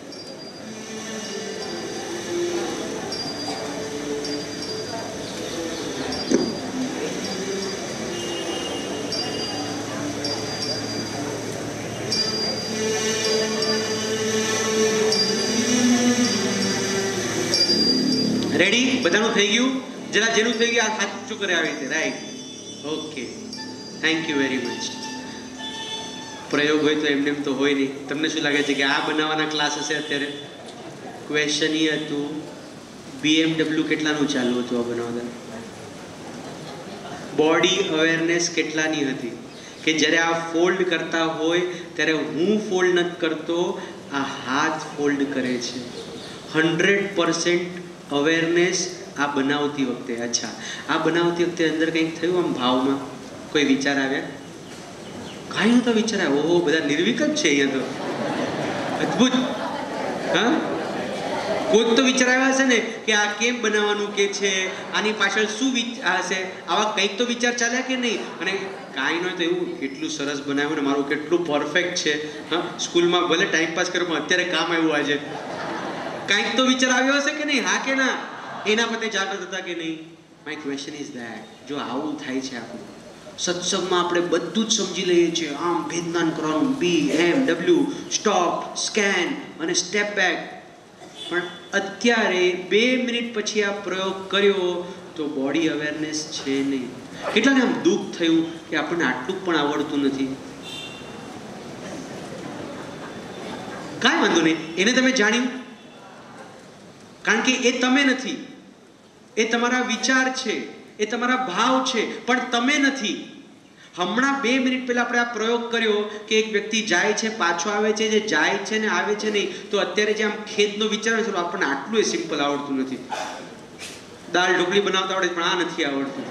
રેડી? બધાનું થઈ ગયું? જરા જેનું થઈ ગયું આ હાથ ઊંચું કરે આવી રીતે. Right, okay, thank you very much. પ્રયોગ હોય તો એમને એમ તો હોય નહીં. તમને શું લાગે છે કે આ બનાવવાના ક્લાસ હશે અત્યારે? ક્વેશ્ચન એ હતું બીએમડબલ્યુ કેટલાનું ચાલુ હતું આ બનાવતા? બોડી અવેરનેસ કેટલાની હતી? કે જ્યારે આ ફોલ્ડ કરતા હોય ત્યારે હું ફોલ્ડ નથી કરતો, આ હાથ ફોલ્ડ કરે છે. હંડ્રેડ પર્સન્ટ અવેરનેસ આ બનાવતી વખતે. અચ્છા, આ બનાવતી વખતે અંદર કંઈક થયું આમ ભાવમાં? કોઈ વિચાર આવ્યા? કાંઈ નહોતો વિચાર આવ્યો. ઓહો, બધા નિર્વિકલ્પ છે અહીંયા તો. અદ્ભુત. હા, કોઈક તો વિચાર આવ્યા હશે ને કે આ કેમ બનાવવાનું કે છે, આની પાછળ શું હશે, આવા કંઈક તો વિચાર ચાલ્યા કે નહીં? અને કાંઈ નહોતું એવું, કેટલું સરસ બનાવ્યું ને, મારું કેટલું પરફેક્ટ છે. હા, સ્કૂલમાં ભલે ટાઈમ પાસ કરો પણ અત્યારે કામ આવ્યું આજે. કાંઈક તો વિચાર આવ્યો હશે કે નહીં? હા કે ના? એના પ્રત્યે જાગૃત હતા કે નહીં? My question is that. જો આવું થાય છે આપણું સત્સંગમાં, આપણે બધું જ સમજી લઈએ છીએ. આમ ભેદનાન કરવાનું, B M W, stop, scan અને સ્ટેપ બેક. પણ અત્યારે બે મિનિટ પછી આ પ્રયોગ કર્યો તો બોડી અવેરનેસ છે નહીં. કેટલાને આમ દુઃખ થયું કે આપણને આટલું પણ આવડતું નથી. કાંઈ વાંધો નહીં, એને તમે જાણ્યું, કારણ કે એ તમે નથી, એ તમારા વિચાર છે, એ તમારા ભાવ છે, પણ તમે નથી. હમણાં બે મિનિટ પહેલા આપણે આ પ્રયોગ કર્યો કે એક વ્યક્તિ જાય છે, પાછો આવે છે, જે જાય છે ને આવે છે નહીં. તો અત્યારે જે આમ ખેદનો વિચાર છે, આપણને આટલું એ સિમ્પલ આવડતું નથી. દાળ ઢોકળી બનાવતા આવડે પણ આ નથી આવડતું.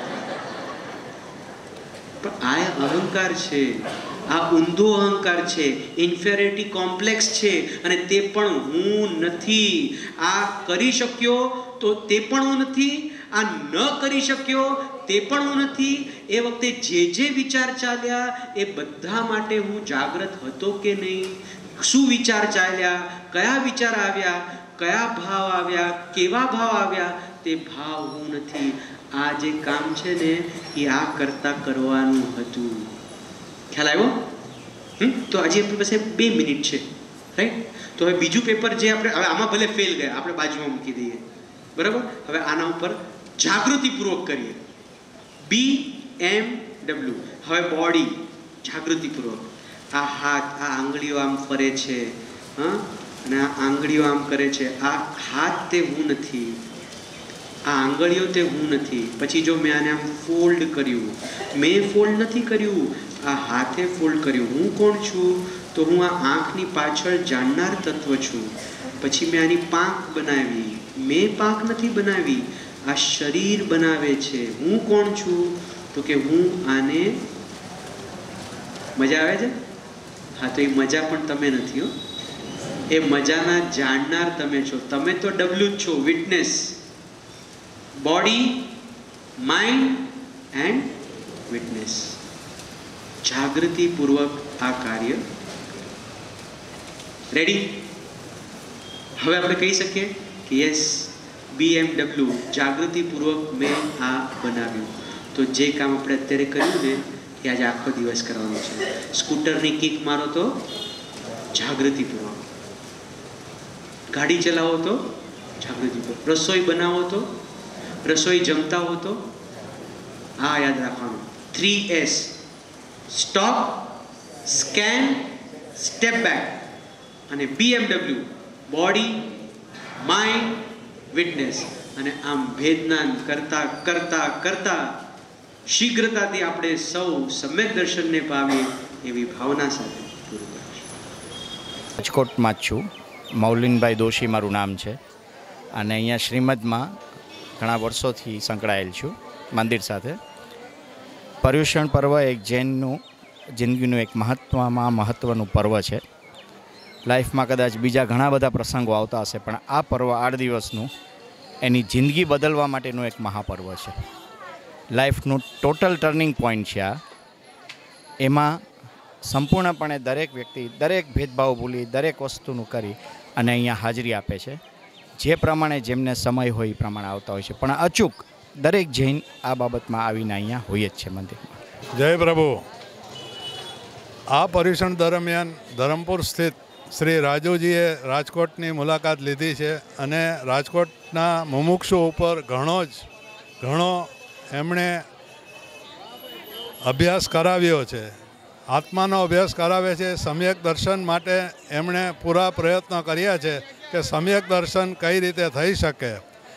પણ આ અહંકાર છે, આ ઊંધો અહંકાર છે, ઇન્ફેરિટી કોમ્પ્લેક્સ છે. અને તે પણ હું નથી. આ કરી શક્યો તો તે પણ હું નથી, આ ન કરી શક્યો તે પણ હું નથી. એ વખતે જે જે વિચાર ચાલ્યા એ બધા માટે હું જાગૃત હતો કે નહીં? શું વિચાર ચાલ્યા, કયા વિચાર આવ્યા, કયા ભાવ આવ્યા, કેવા ભાવ આવ્યા, તે ભાવ હું નથી. આ જે કામ છે ને એ આ કરતા કરવાનું હતું. ખ્યાલ આવ્યો? હમ તો આજે આપણી પાસે બે મિનિટ છે, રાઈટ? તો હવે બીજું પેપર જે આપણે હવે આમાં ભલે ફેલ ગયા, આપણે બાજુમાં મૂકી દઈએ, બરાબર? હવે આના ઉપર જાગૃતિપૂર્વક કરીએ. B M W. હવે બોડી જાગૃતિપૂર્વક. આ હાથ, આ આંગળીઓ આમ ફરે છે, હા, અને આ આંગળીઓ આમ કરે છે. આ હાથ તે હું નથી, આ આંગળીઓ તે હું નથી. પછી જો મેં આને આમ ફોલ્ડ કર્યું, મેં ફોલ્ડ નથી કર્યું, આ હાથે ફોલ્ડ કર્યું. હું કોણ છું? તો હું આ આંખની પાછળ જાણનાર તત્વ છું. પછી મેં આની પાંખ બનાવી, મેં પાંખ નથી બનાવી, આ શરીર બનાવે છે. હું કોણ છું? તો કે હું આને, મજા આવે છે? હા, તો એ મજા પણ તમે નથી હો. એ મજાના જાણનાર તમે છો. તમે તો ડબલ્યુ જ છો, witness. Body, mind and witness. જાગૃતિપૂર્વક આ કાર્ય. રેડી? હવે આપણે કહી શકીએ કે યસ, બીએમડબલ્યુ જાગૃતિપૂર્વક મેં આ બનાવ્યું. તો જે કામ આપણે અત્યારે કર્યું ને એ આજે આખો દિવસ કરવાનું છે. સ્કૂટરની કિક મારો તો જાગૃતિપૂર્વક, ગાડી ચલાવો તો જાગૃતિપૂર્વક, રસોઈ બનાવો તો, રસોઈ જમતા હો તો આ યાદ રાખવાનું. Three S, stop, scan, step back. અને બીએમડબલ્યુ બોડી, માઇન્ડ, વિટનેસ. અને આમ ભેદનાન કરતા કરતા કરતા શીઘ્રતાથી આપણે સૌ સમ્યક દર્શનને પામીએ એવી ભાવના સાથે પૂરું કરીશું. રાજકોટમાં જ છું. મૌલિનભાઈ દોશી મારું નામ છે. અને અહીંયા શ્રીમદમાં ઘણા વર્ષોથી સંકળાયેલ છું મંદિર સાથે. પર્યુષણ પર્વ એક જૈનનું જિંદગીનું એક મહત્ત્વમાં મહત્ત્વનું પર્વ છે. લાઈફમાં કદાચ બીજા ઘણા બધા પ્રસંગો આવતા હશે, પણ આ પર્વ આઠ દિવસનું એની જિંદગી બદલવા માટેનું એક મહાપર્વ છે. લાઈફનું ટોટલ ટર્નિંગ પોઈન્ટ છે આ. એમાં સંપૂર્ણપણે દરેક વ્યક્તિ દરેક ભેદભાવ ભૂલી દરેક વસ્તુનું કરી અને અહીંયા હાજરી આપે છે. જે પ્રમાણે જેમને સમય હોય એ પ્રમાણે આવતા હોય છે, પણ અચૂક દરેક જૈન આ બાબતમાં આવીને અહીંયા હોય જ છે મંદિરમાં. જય પ્રભુ. આ પર્યુષણ દરમિયાન ધરમપુર સ્થિત શ્રી રાજુજીએ રાજકોટની મુલાકાત લીધી છે અને રાજકોટના મુમુક્ષુ ઉપર ઘણો જ ઘણો એમણે અભ્યાસ કરાવ્યો છે, આત્માનો અભ્યાસ કરાવે છે. સમ્યક દર્શન માટે એમણે પૂરા પ્રયત્નો કર્યા છે કે સમ્યક દર્શન કઈ રીતે થઈ શકે.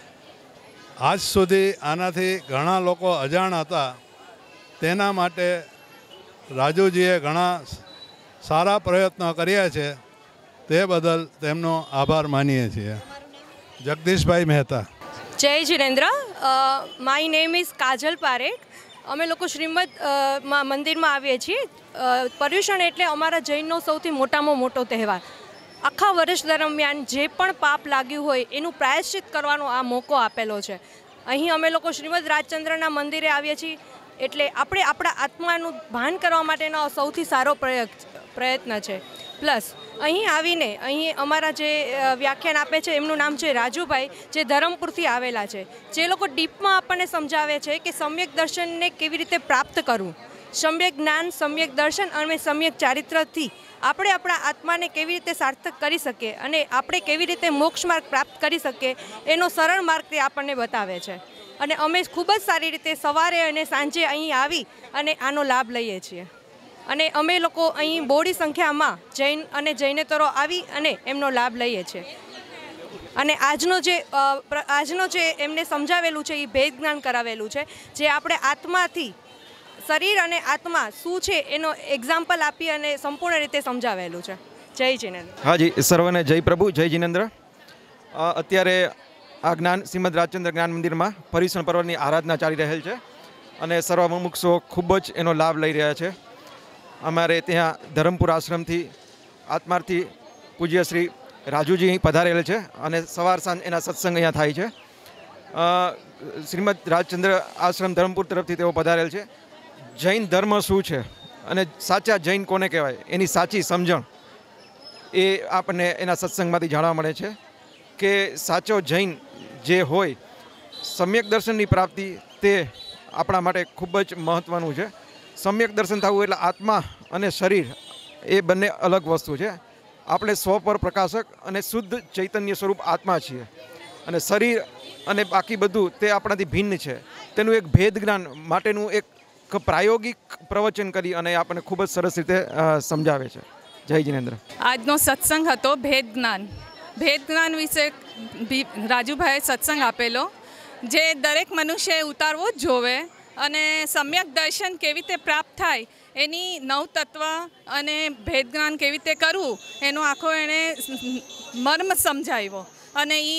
આજ સુધી આનાથી ઘણા લોકો અજાણ હતા, તેના માટે રાજુજીએ ઘણા સારા પ્રયત્નો કર્યા છે. તે બદલ તેમનો આભાર માનીએ છીએ. Jagdishbhai Mehta. Jai Jinendra. My name is Kajal Parekh. અમે લોકો શ્રીમદ મંદિરમાં આવીએ છીએ. પર્યુષણ એટલે અમારા જૈનનો સૌથી મોટામાં મોટો તહેવાર. આખા વર્ષ દરમિયાન જે પણ પાપ લાગ્યું હોય એનું પ્રાયશ્ચિત કરવાનો આ મોકો આપેલો છે. અહીં અમે લોકો શ્રીમદ રાજચંદ્રના મંદિરે આવીએ છીએ એટલે આપણે આપણા આત્માનું ભાન કરવા માટેનો સૌથી સારો પ્રયત્ન છે. પ્લસ અહીં આવીને અહીં અમારા જે વ્યાખ્યાન આપે છે એમનું નામ છે રાજુભાઈ, જે ધરમપુરથી આવેલા છે, જે લોકો ડીપમાં આપણને સમજાવે છે કે સમ્યક દર્શનને કેવી રીતે પ્રાપ્ત કરવું. સમ્યક જ્ઞાન, સમ્યક દર્શન અને સમ્યક ચારિત્રથી આપણે આપણા આત્માને કેવી રીતે સાર્થક કરી શકીએ અને આપણે કેવી રીતે મોક્ષ માર્ગ પ્રાપ્ત કરી શકીએ એનો સરળ માર્ગ તે આપણને બતાવે છે. અને અમે ખૂબ જ સારી રીતે સવારે અને સાંજે અહીં આવી અને આનો લાભ લઈએ છીએ. અને અમે લોકો અહીં બોડી સંખ્યામાં જૈન અને જૈનેતરો આવી અને એમનો લાભ લઈએ છીએ. અને આજનો જે આજનો જે એમને સમજાવેલું છે એ ભેદ જ્ઞાન કરાવેલું છે, જે આપણે આત્માથી શરીર અને આત્મા શું છે એનો એક્ઝામ્પલ આપી અને સંપૂર્ણ રીતે સમજાવેલું છે. જય જીનેન્દ્ર. હાજી, સર્વને જય પ્રભુ, જય જીનેન્દ્ર. અત્યારે આ જ્ઞાન શ્રીમદ રાજચંદ્ર જ્ઞાન મંદિરમાં પર્યુષણ પર્વની આરાધના ચાલી રહેલ છે અને સર્વ મુમુક્ષુઓ ખૂબ જ એનો લાભ લઈ રહ્યા છે. અમારે ત્યાં ધરમપુર આશ્રમથી આત્માર્થી પૂજ્ય શ્રી રાજુજી અહીં પધારેલ છે અને સવાર સાંજ એના સત્સંગ અહીંયા થાય છે. શ્રીમદ રાજચંદ્ર આશ્રમ ધરમપુર તરફથી તેઓ પધારેલ છે. જૈન ધર્મ શું છે અને સાચા જૈન કોને કહેવાય એની સાચી સમજણ એ આપણને એના સત્સંગમાંથી જાણવા મળે છે કે સાચો જૈન જે હોય સમ્યક દર્શનની પ્રાપ્તિ તે આપણા માટે ખૂબ જ મહત્ત્વનું છે. સમ્યક દર્શન થવું એટલે આત્મા અને શરીર એ બંને અલગ વસ્તુ છે. આપણે સ્વ પર પ્રકાશક અને શુદ્ધ ચૈતન્ય સ્વરૂપ આત્મા છીએ અને શરીર અને બાકી બધું તે આપણાથી ભિન્ન છે. તેનું એક ભેદ જ્ઞાન માટેનું એક પ્રાયોગિક પ્રવચન કરી અને આપણને ખૂબ જ સરસ રીતે સમજાવે છે. જય જીનેન્દ્ર. આજનો સત્સંગ હતો ભેદ જ્ઞાન. ભેદ જ્ઞાન વિશે રાજુભાઈએ સત્સંગ આપેલો, જે દરેક મનુષ્યએ ઉતારવો જ જોવે અને સમ્યક દર્શન કેવી રીતે પ્રાપ્ત થાય એની નવ તત્વ અને ભેદ જ્ઞાન કેવી રીતે કરવું એનો આખો એણે મર્મ સમજાવ્યો અને એ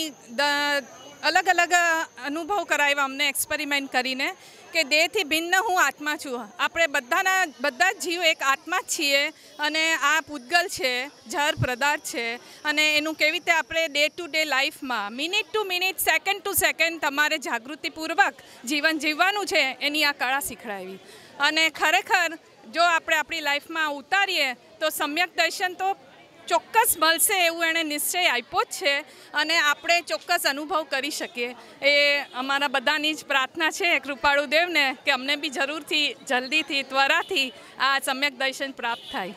અલગ અલગ અનુભવ કરાવ્યા અમને એક્સપેરિમેન્ટ કરીને કે દેહથી ભિન્ન હું આત્મા છું. આપણે બધાના બધા જ જીવ એક આત્મા જ છીએ અને આ પૂતગલ છે, જળ પદાર્થ છે અને એનું કેવી રીતે આપણે ડે ટુ ડે લાઈફમાં minute to minute, second to second તમારે જાગૃતિપૂર્વક જીવન જીવવાનું છે એની આ કળા શીખડાવી. અને ખરેખર જો આપણે આપણી લાઈફમાં ઉતારીએ તો સમ્યક દર્શન તો ચોક્કસ મળશે એવું એણે નિશ્ચય આપ્યો જ છે અને આપણે ચોક્કસ અનુભવ કરી શકીએ. એ અમારા બધાની જ પ્રાર્થના છે કૃપાળુ દેવને કે અમને બી જરૂરથી જલ્દીથી ત્વરાથી આ સમ્યક દર્શન પ્રાપ્ત થાય.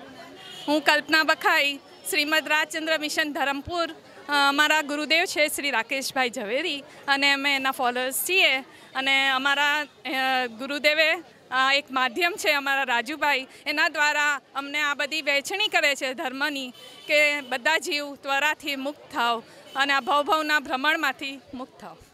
હું કલ્પના બખાઈ, શ્રીમદ રાજચંદ્ર મિશન ધરમપુર. અમારા ગુરુદેવ છે શ્રી રાકેશભાઈ ઝવેરી અને અમે એના ફોલોઅર્સ છીએ અને અમારા ગુરુદેવે એક માધ્યમ છે અમારા રાજુભાઈ, એના દ્વારા અમને આ બધી વહેંચણી કરે છે ધર્મની કે બધા જીવ ત્વરાથી મુક્ત થાવ અને આ ભવભવના ભ્રમણમાંથી મુક્ત થાવ.